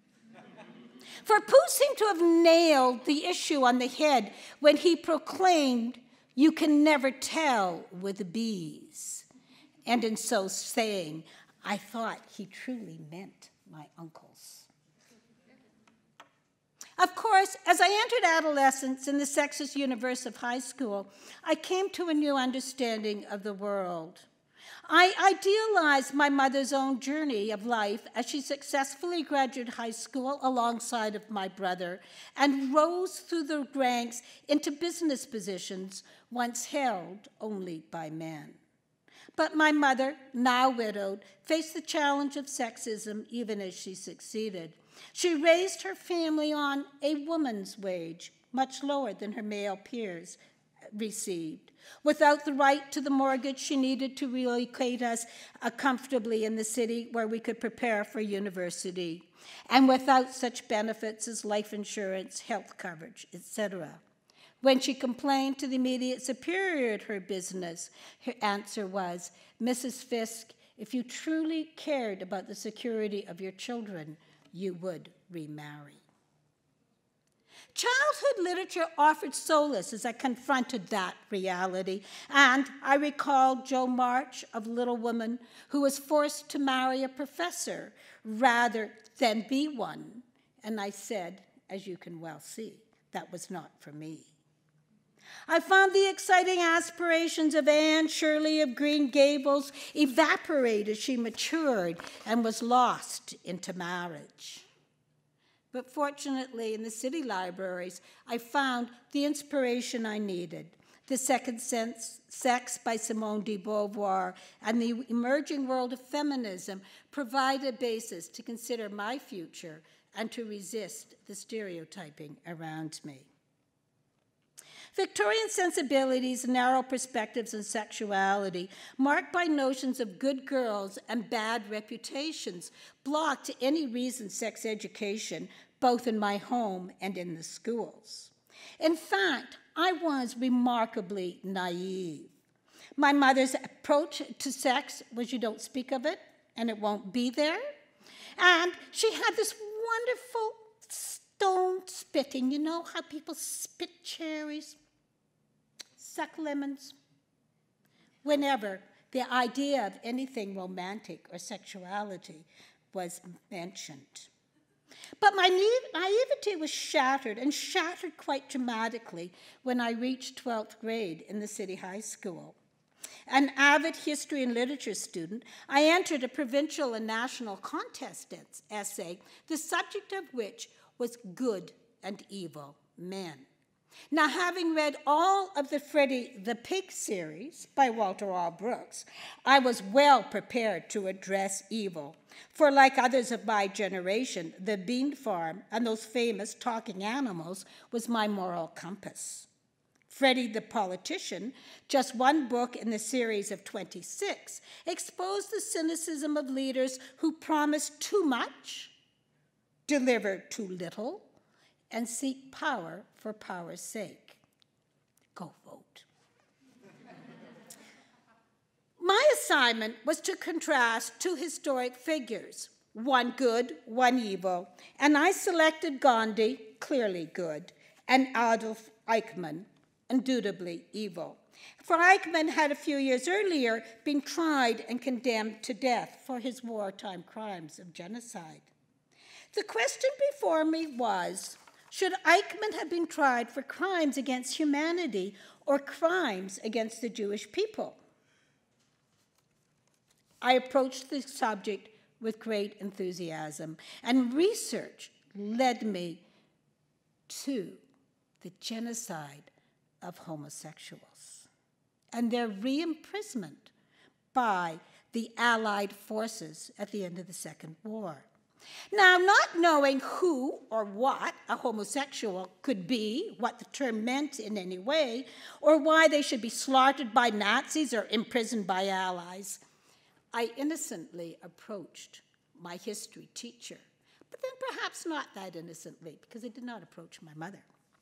For Pooh seemed to have nailed the issue on the head when he proclaimed, "You can never tell with bees." And in so saying, I thought he truly meant my uncles. Of course, course, as I entered adolescence in the sexist universe of high school, I came to a new understanding of the world. I idealized my mother's own journey of life as she successfully graduated high school alongside of my brother and rose through the ranks into business positions once held only by men. But my mother, now widowed, faced the challenge of sexism even as she succeeded. She raised her family on a woman's wage, much lower than her male peers received. Without the right to the mortgage she needed to relocate us comfortably in the city where we could prepare for university, and without such benefits as life insurance, health coverage, etc. When she complained to the immediate superior at her business, her answer was, "Mrs. Fisk, if you truly cared about the security of your children, you would remarry." Childhood literature offered solace as I confronted that reality, and I recalled Jo March of Little Women, who was forced to marry a professor rather than be one. And I said, as you can well see, that was not for me. I found the exciting aspirations of Anne Shirley of Green Gables evaporate as she matured and was lost into marriage. But fortunately, in the city libraries, I found the inspiration I needed. The Second Sex by Simone de Beauvoir and the emerging world of feminism provide a basis to consider my future and to resist the stereotyping around me. Victorian sensibilities, narrow perspectives on sexuality, marked by notions of good girls and bad reputations, blocked any reason sex education, both in my home and in the schools. In fact, I was remarkably naive. My mother's approach to sex was you don't speak of it and it won't be there. And she had this wonderful stone spitting. You know how people spit cherries, suck lemons? Whenever the idea of anything romantic or sexuality was mentioned. But my naivety was shattered, and shattered quite dramatically, when I reached 12th grade in the city high school. An avid history and literature student, I entered a provincial and national contest essay, the subject of which was good and evil men. Now, having read all of the Freddie the Pig series by Walter R. Brooks, I was well prepared to address evil. For like others of my generation, the bean farm and those famous talking animals was my moral compass. Freddie the Politician, just one book in the series of 26, exposed the cynicism of leaders who promise too much, deliver too little, and seek power for power's sake. Go vote. My assignment was to contrast two historic figures, one good, one evil, and I selected Gandhi, clearly good, and Adolf Eichmann, indubitably evil. For Eichmann had a few years earlier been tried and condemned to death for his wartime crimes of genocide. The question before me was, should Eichmann have been tried for crimes against humanity or crimes against the Jewish people? I approached the subject with great enthusiasm, and research led me to the genocide of homosexuals and their re-imprisonment by the Allied forces at the end of the Second War. Now, not knowing who or what a homosexual could be, what the term meant in any way, or why they should be slaughtered by Nazis or imprisoned by Allies, I innocently approached my history teacher, but then perhaps not that innocently, because I did not approach my mother.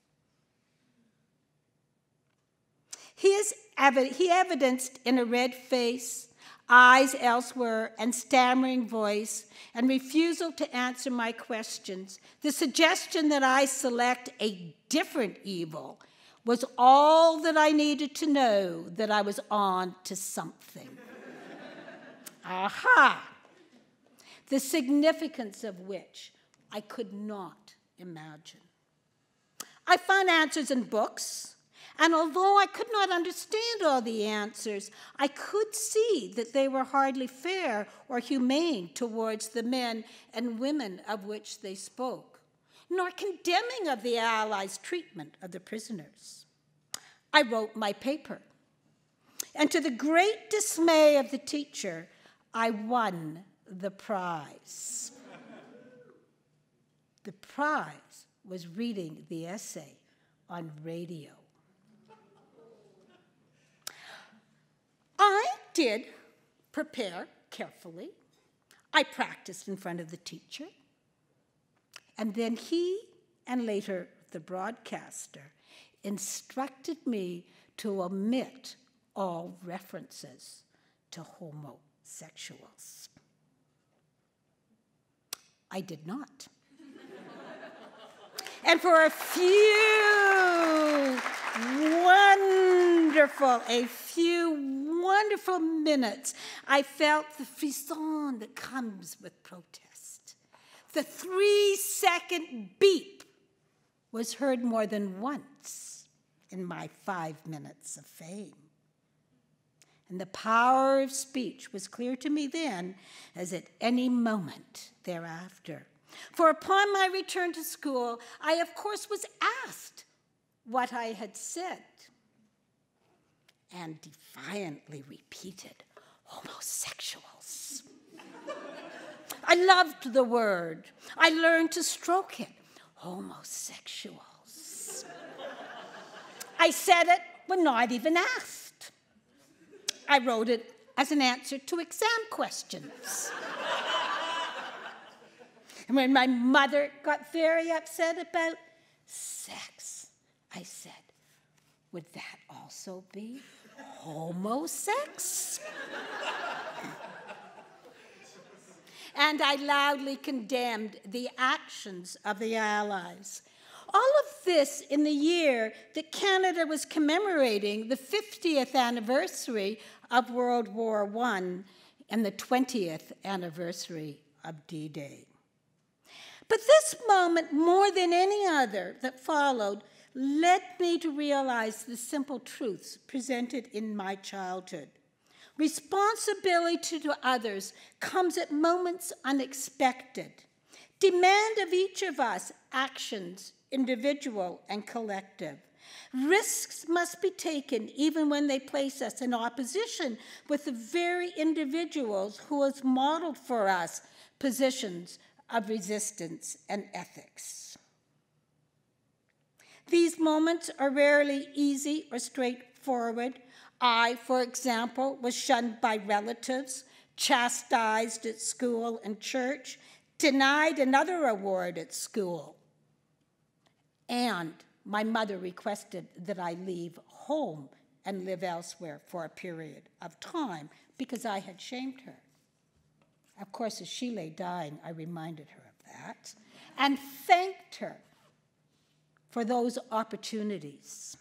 He evidenced in a red face, eyes elsewhere, and stammering voice, and refusal to answer my questions, the suggestion that I select a different evil was all that I needed to know that I was on to something. Aha! The significance of which I could not imagine. I found answers in books, and although I could not understand all the answers, I could see that they were hardly fair or humane towards the men and women of which they spoke, nor condemning of the Allies' treatment of the prisoners. I wrote my paper, and to the great dismay of the teacher, I won the prize. The prize was reading the essay on radio. I did prepare carefully. I practiced in front of the teacher. And then he, and later the broadcaster, instructed me to omit all references to homosexuals. I did not. And for a few wonderful minutes, I felt the frisson that comes with protest. The 3-second beep was heard more than once in my 5 minutes of fame. And the power of speech was clear to me then, as at any moment thereafter. For upon my return to school, I, of course, was asked what I had said, and defiantly repeated, homosexuals. I loved the word. I learned to stroke it, homosexuals. I said it when not even asked. I wrote it as an answer to exam questions. And when my mother got very upset about sex, I said, would that also be homosex? And I loudly condemned the actions of the Allies. All of this in the year that Canada was commemorating the 50th anniversary of World War I and the 20th anniversary of D-Day. But this moment, more than any other that followed, led me to realize the simple truths presented in my childhood. Responsibility to others comes at moments unexpected. Demand of each of us actions, individual and collective. Risks must be taken even when they place us in opposition with the very individuals who has modeled for us positions of resistance and ethics. These moments are rarely easy or straightforward. I, for example, was shunned by relatives, chastised at school and church, denied another award at school. And my mother requested that I leave home and live elsewhere for a period of time because I had shamed her. Of course, as she lay dying, I reminded her of that and thanked her for those opportunities.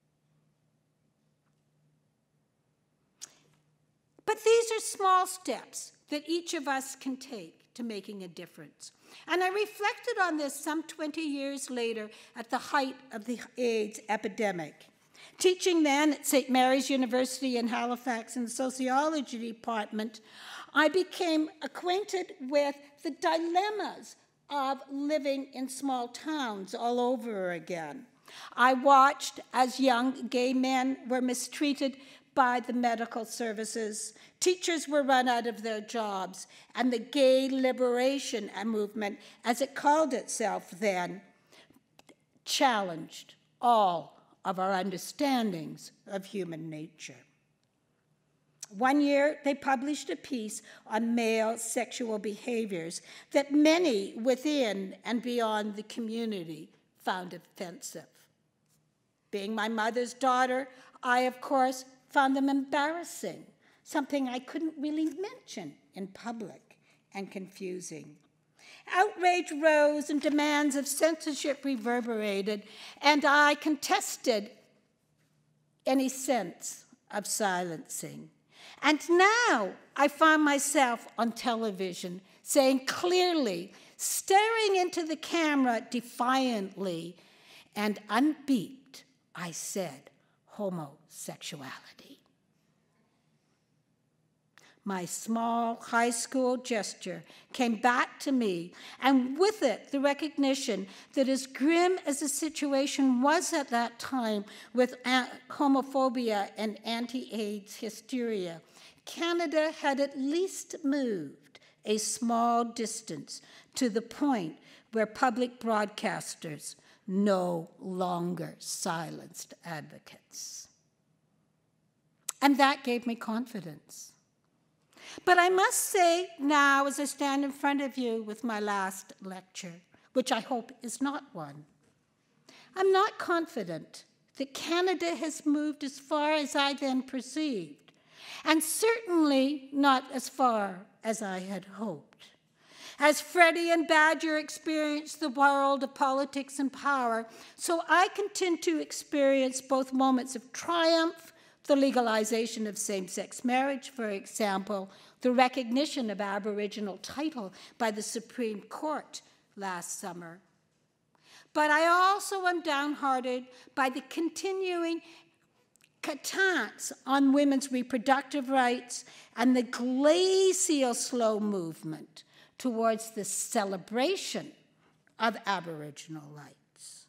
But these are small steps that each of us can take to making a difference. And I reflected on this some 20 years later at the height of the AIDS epidemic. Teaching then at St. Mary's University in Halifax in the sociology department, I became acquainted with the dilemmas of living in small towns all over again. I watched as young gay men were mistreated by the medical services, teachers were run out of their jobs, and the gay liberation movement, as it called itself then, challenged all of our understandings of human nature. One year, they published a piece on male sexual behaviors that many within and beyond the community found offensive. Being my mother's daughter, I, of course, found them embarrassing, something I couldn't really mention in public, and confusing. Outrage rose and demands of censorship reverberated, and I contested any sense of silencing. And now I find myself on television saying clearly, staring into the camera defiantly, and unbeeped, I said homosexuality. My small high school gesture came back to me, and with it the recognition that as grim as the situation was at that time with homophobia and anti-AIDS hysteria, Canada had at least moved a small distance to the point where public broadcasters no longer silenced advocates. And that gave me confidence. But I must say now, as I stand in front of you with my last lecture, which I hope is not one, I'm not confident that Canada has moved as far as I then perceived, and certainly not as far as I had hoped. As Freddie and Badger experienced the world of politics and power, so I continue to experience both moments of triumph, the legalization of same-sex marriage, for example, the recognition of Aboriginal title by the Supreme Court last summer. But I also am downhearted by the continuing attacks on women's reproductive rights and the glacial slow movement towards the celebration of Aboriginal rights.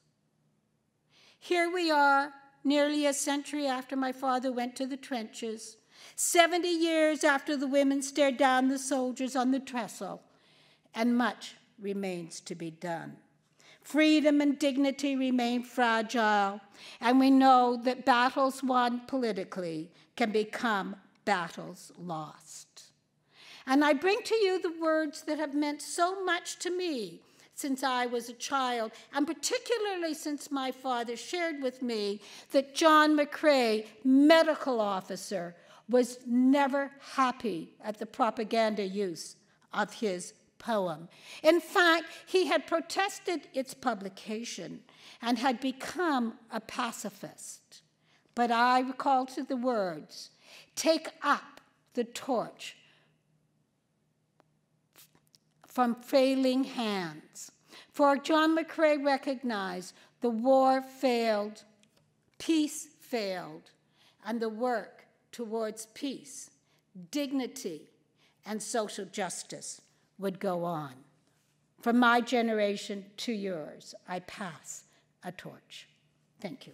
Here we are, nearly a century after my father went to the trenches, 70 years after the women stared down the soldiers on the trestle, and much remains to be done. Freedom and dignity remain fragile, and we know that battles won politically can become battles lost. And I bring to you the words that have meant so much to me since I was a child, and particularly since my father shared with me that John McCrae, medical officer, was never happy at the propaganda use of his poem. In fact, he had protested its publication and had become a pacifist. But I recall to the words, "Take up the torch from failing hands." For John McCrae recognized the war failed, peace failed, and the work towards peace, dignity, and social justice would go on. From my generation to yours, I pass a torch. Thank you.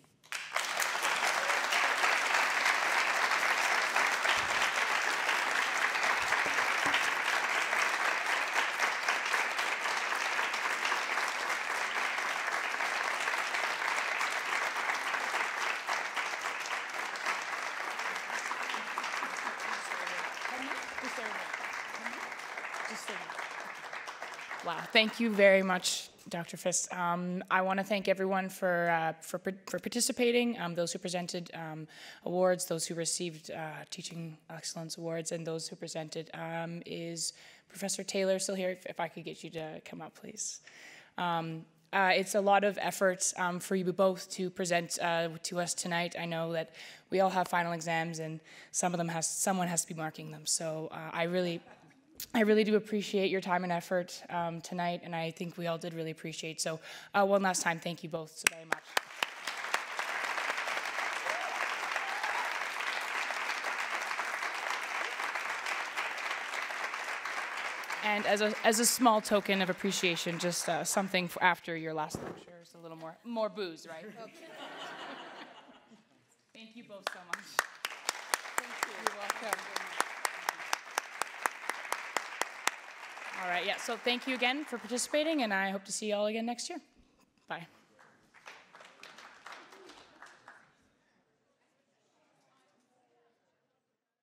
Wow, thank you very much, Dr. Fisk. I want to thank everyone for participating, those who presented awards, those who received Teaching Excellence Awards, and those who presented. Is Professor Taylor still here? If I could get you to come up, please. It's a lot of effort for you both to present to us tonight. I know that we all have final exams, and someone has to be marking them. So I really do appreciate your time and effort tonight, and I think we all did really appreciate. So one last time, thank you both so very much. And as a small token of appreciation, just something for after your last lecture, so a little more booze, right? Okay. Thank you both so much. Thank you. You're welcome. All right, yeah, so thank you again for participating, and I hope to see you all again next year. Bye.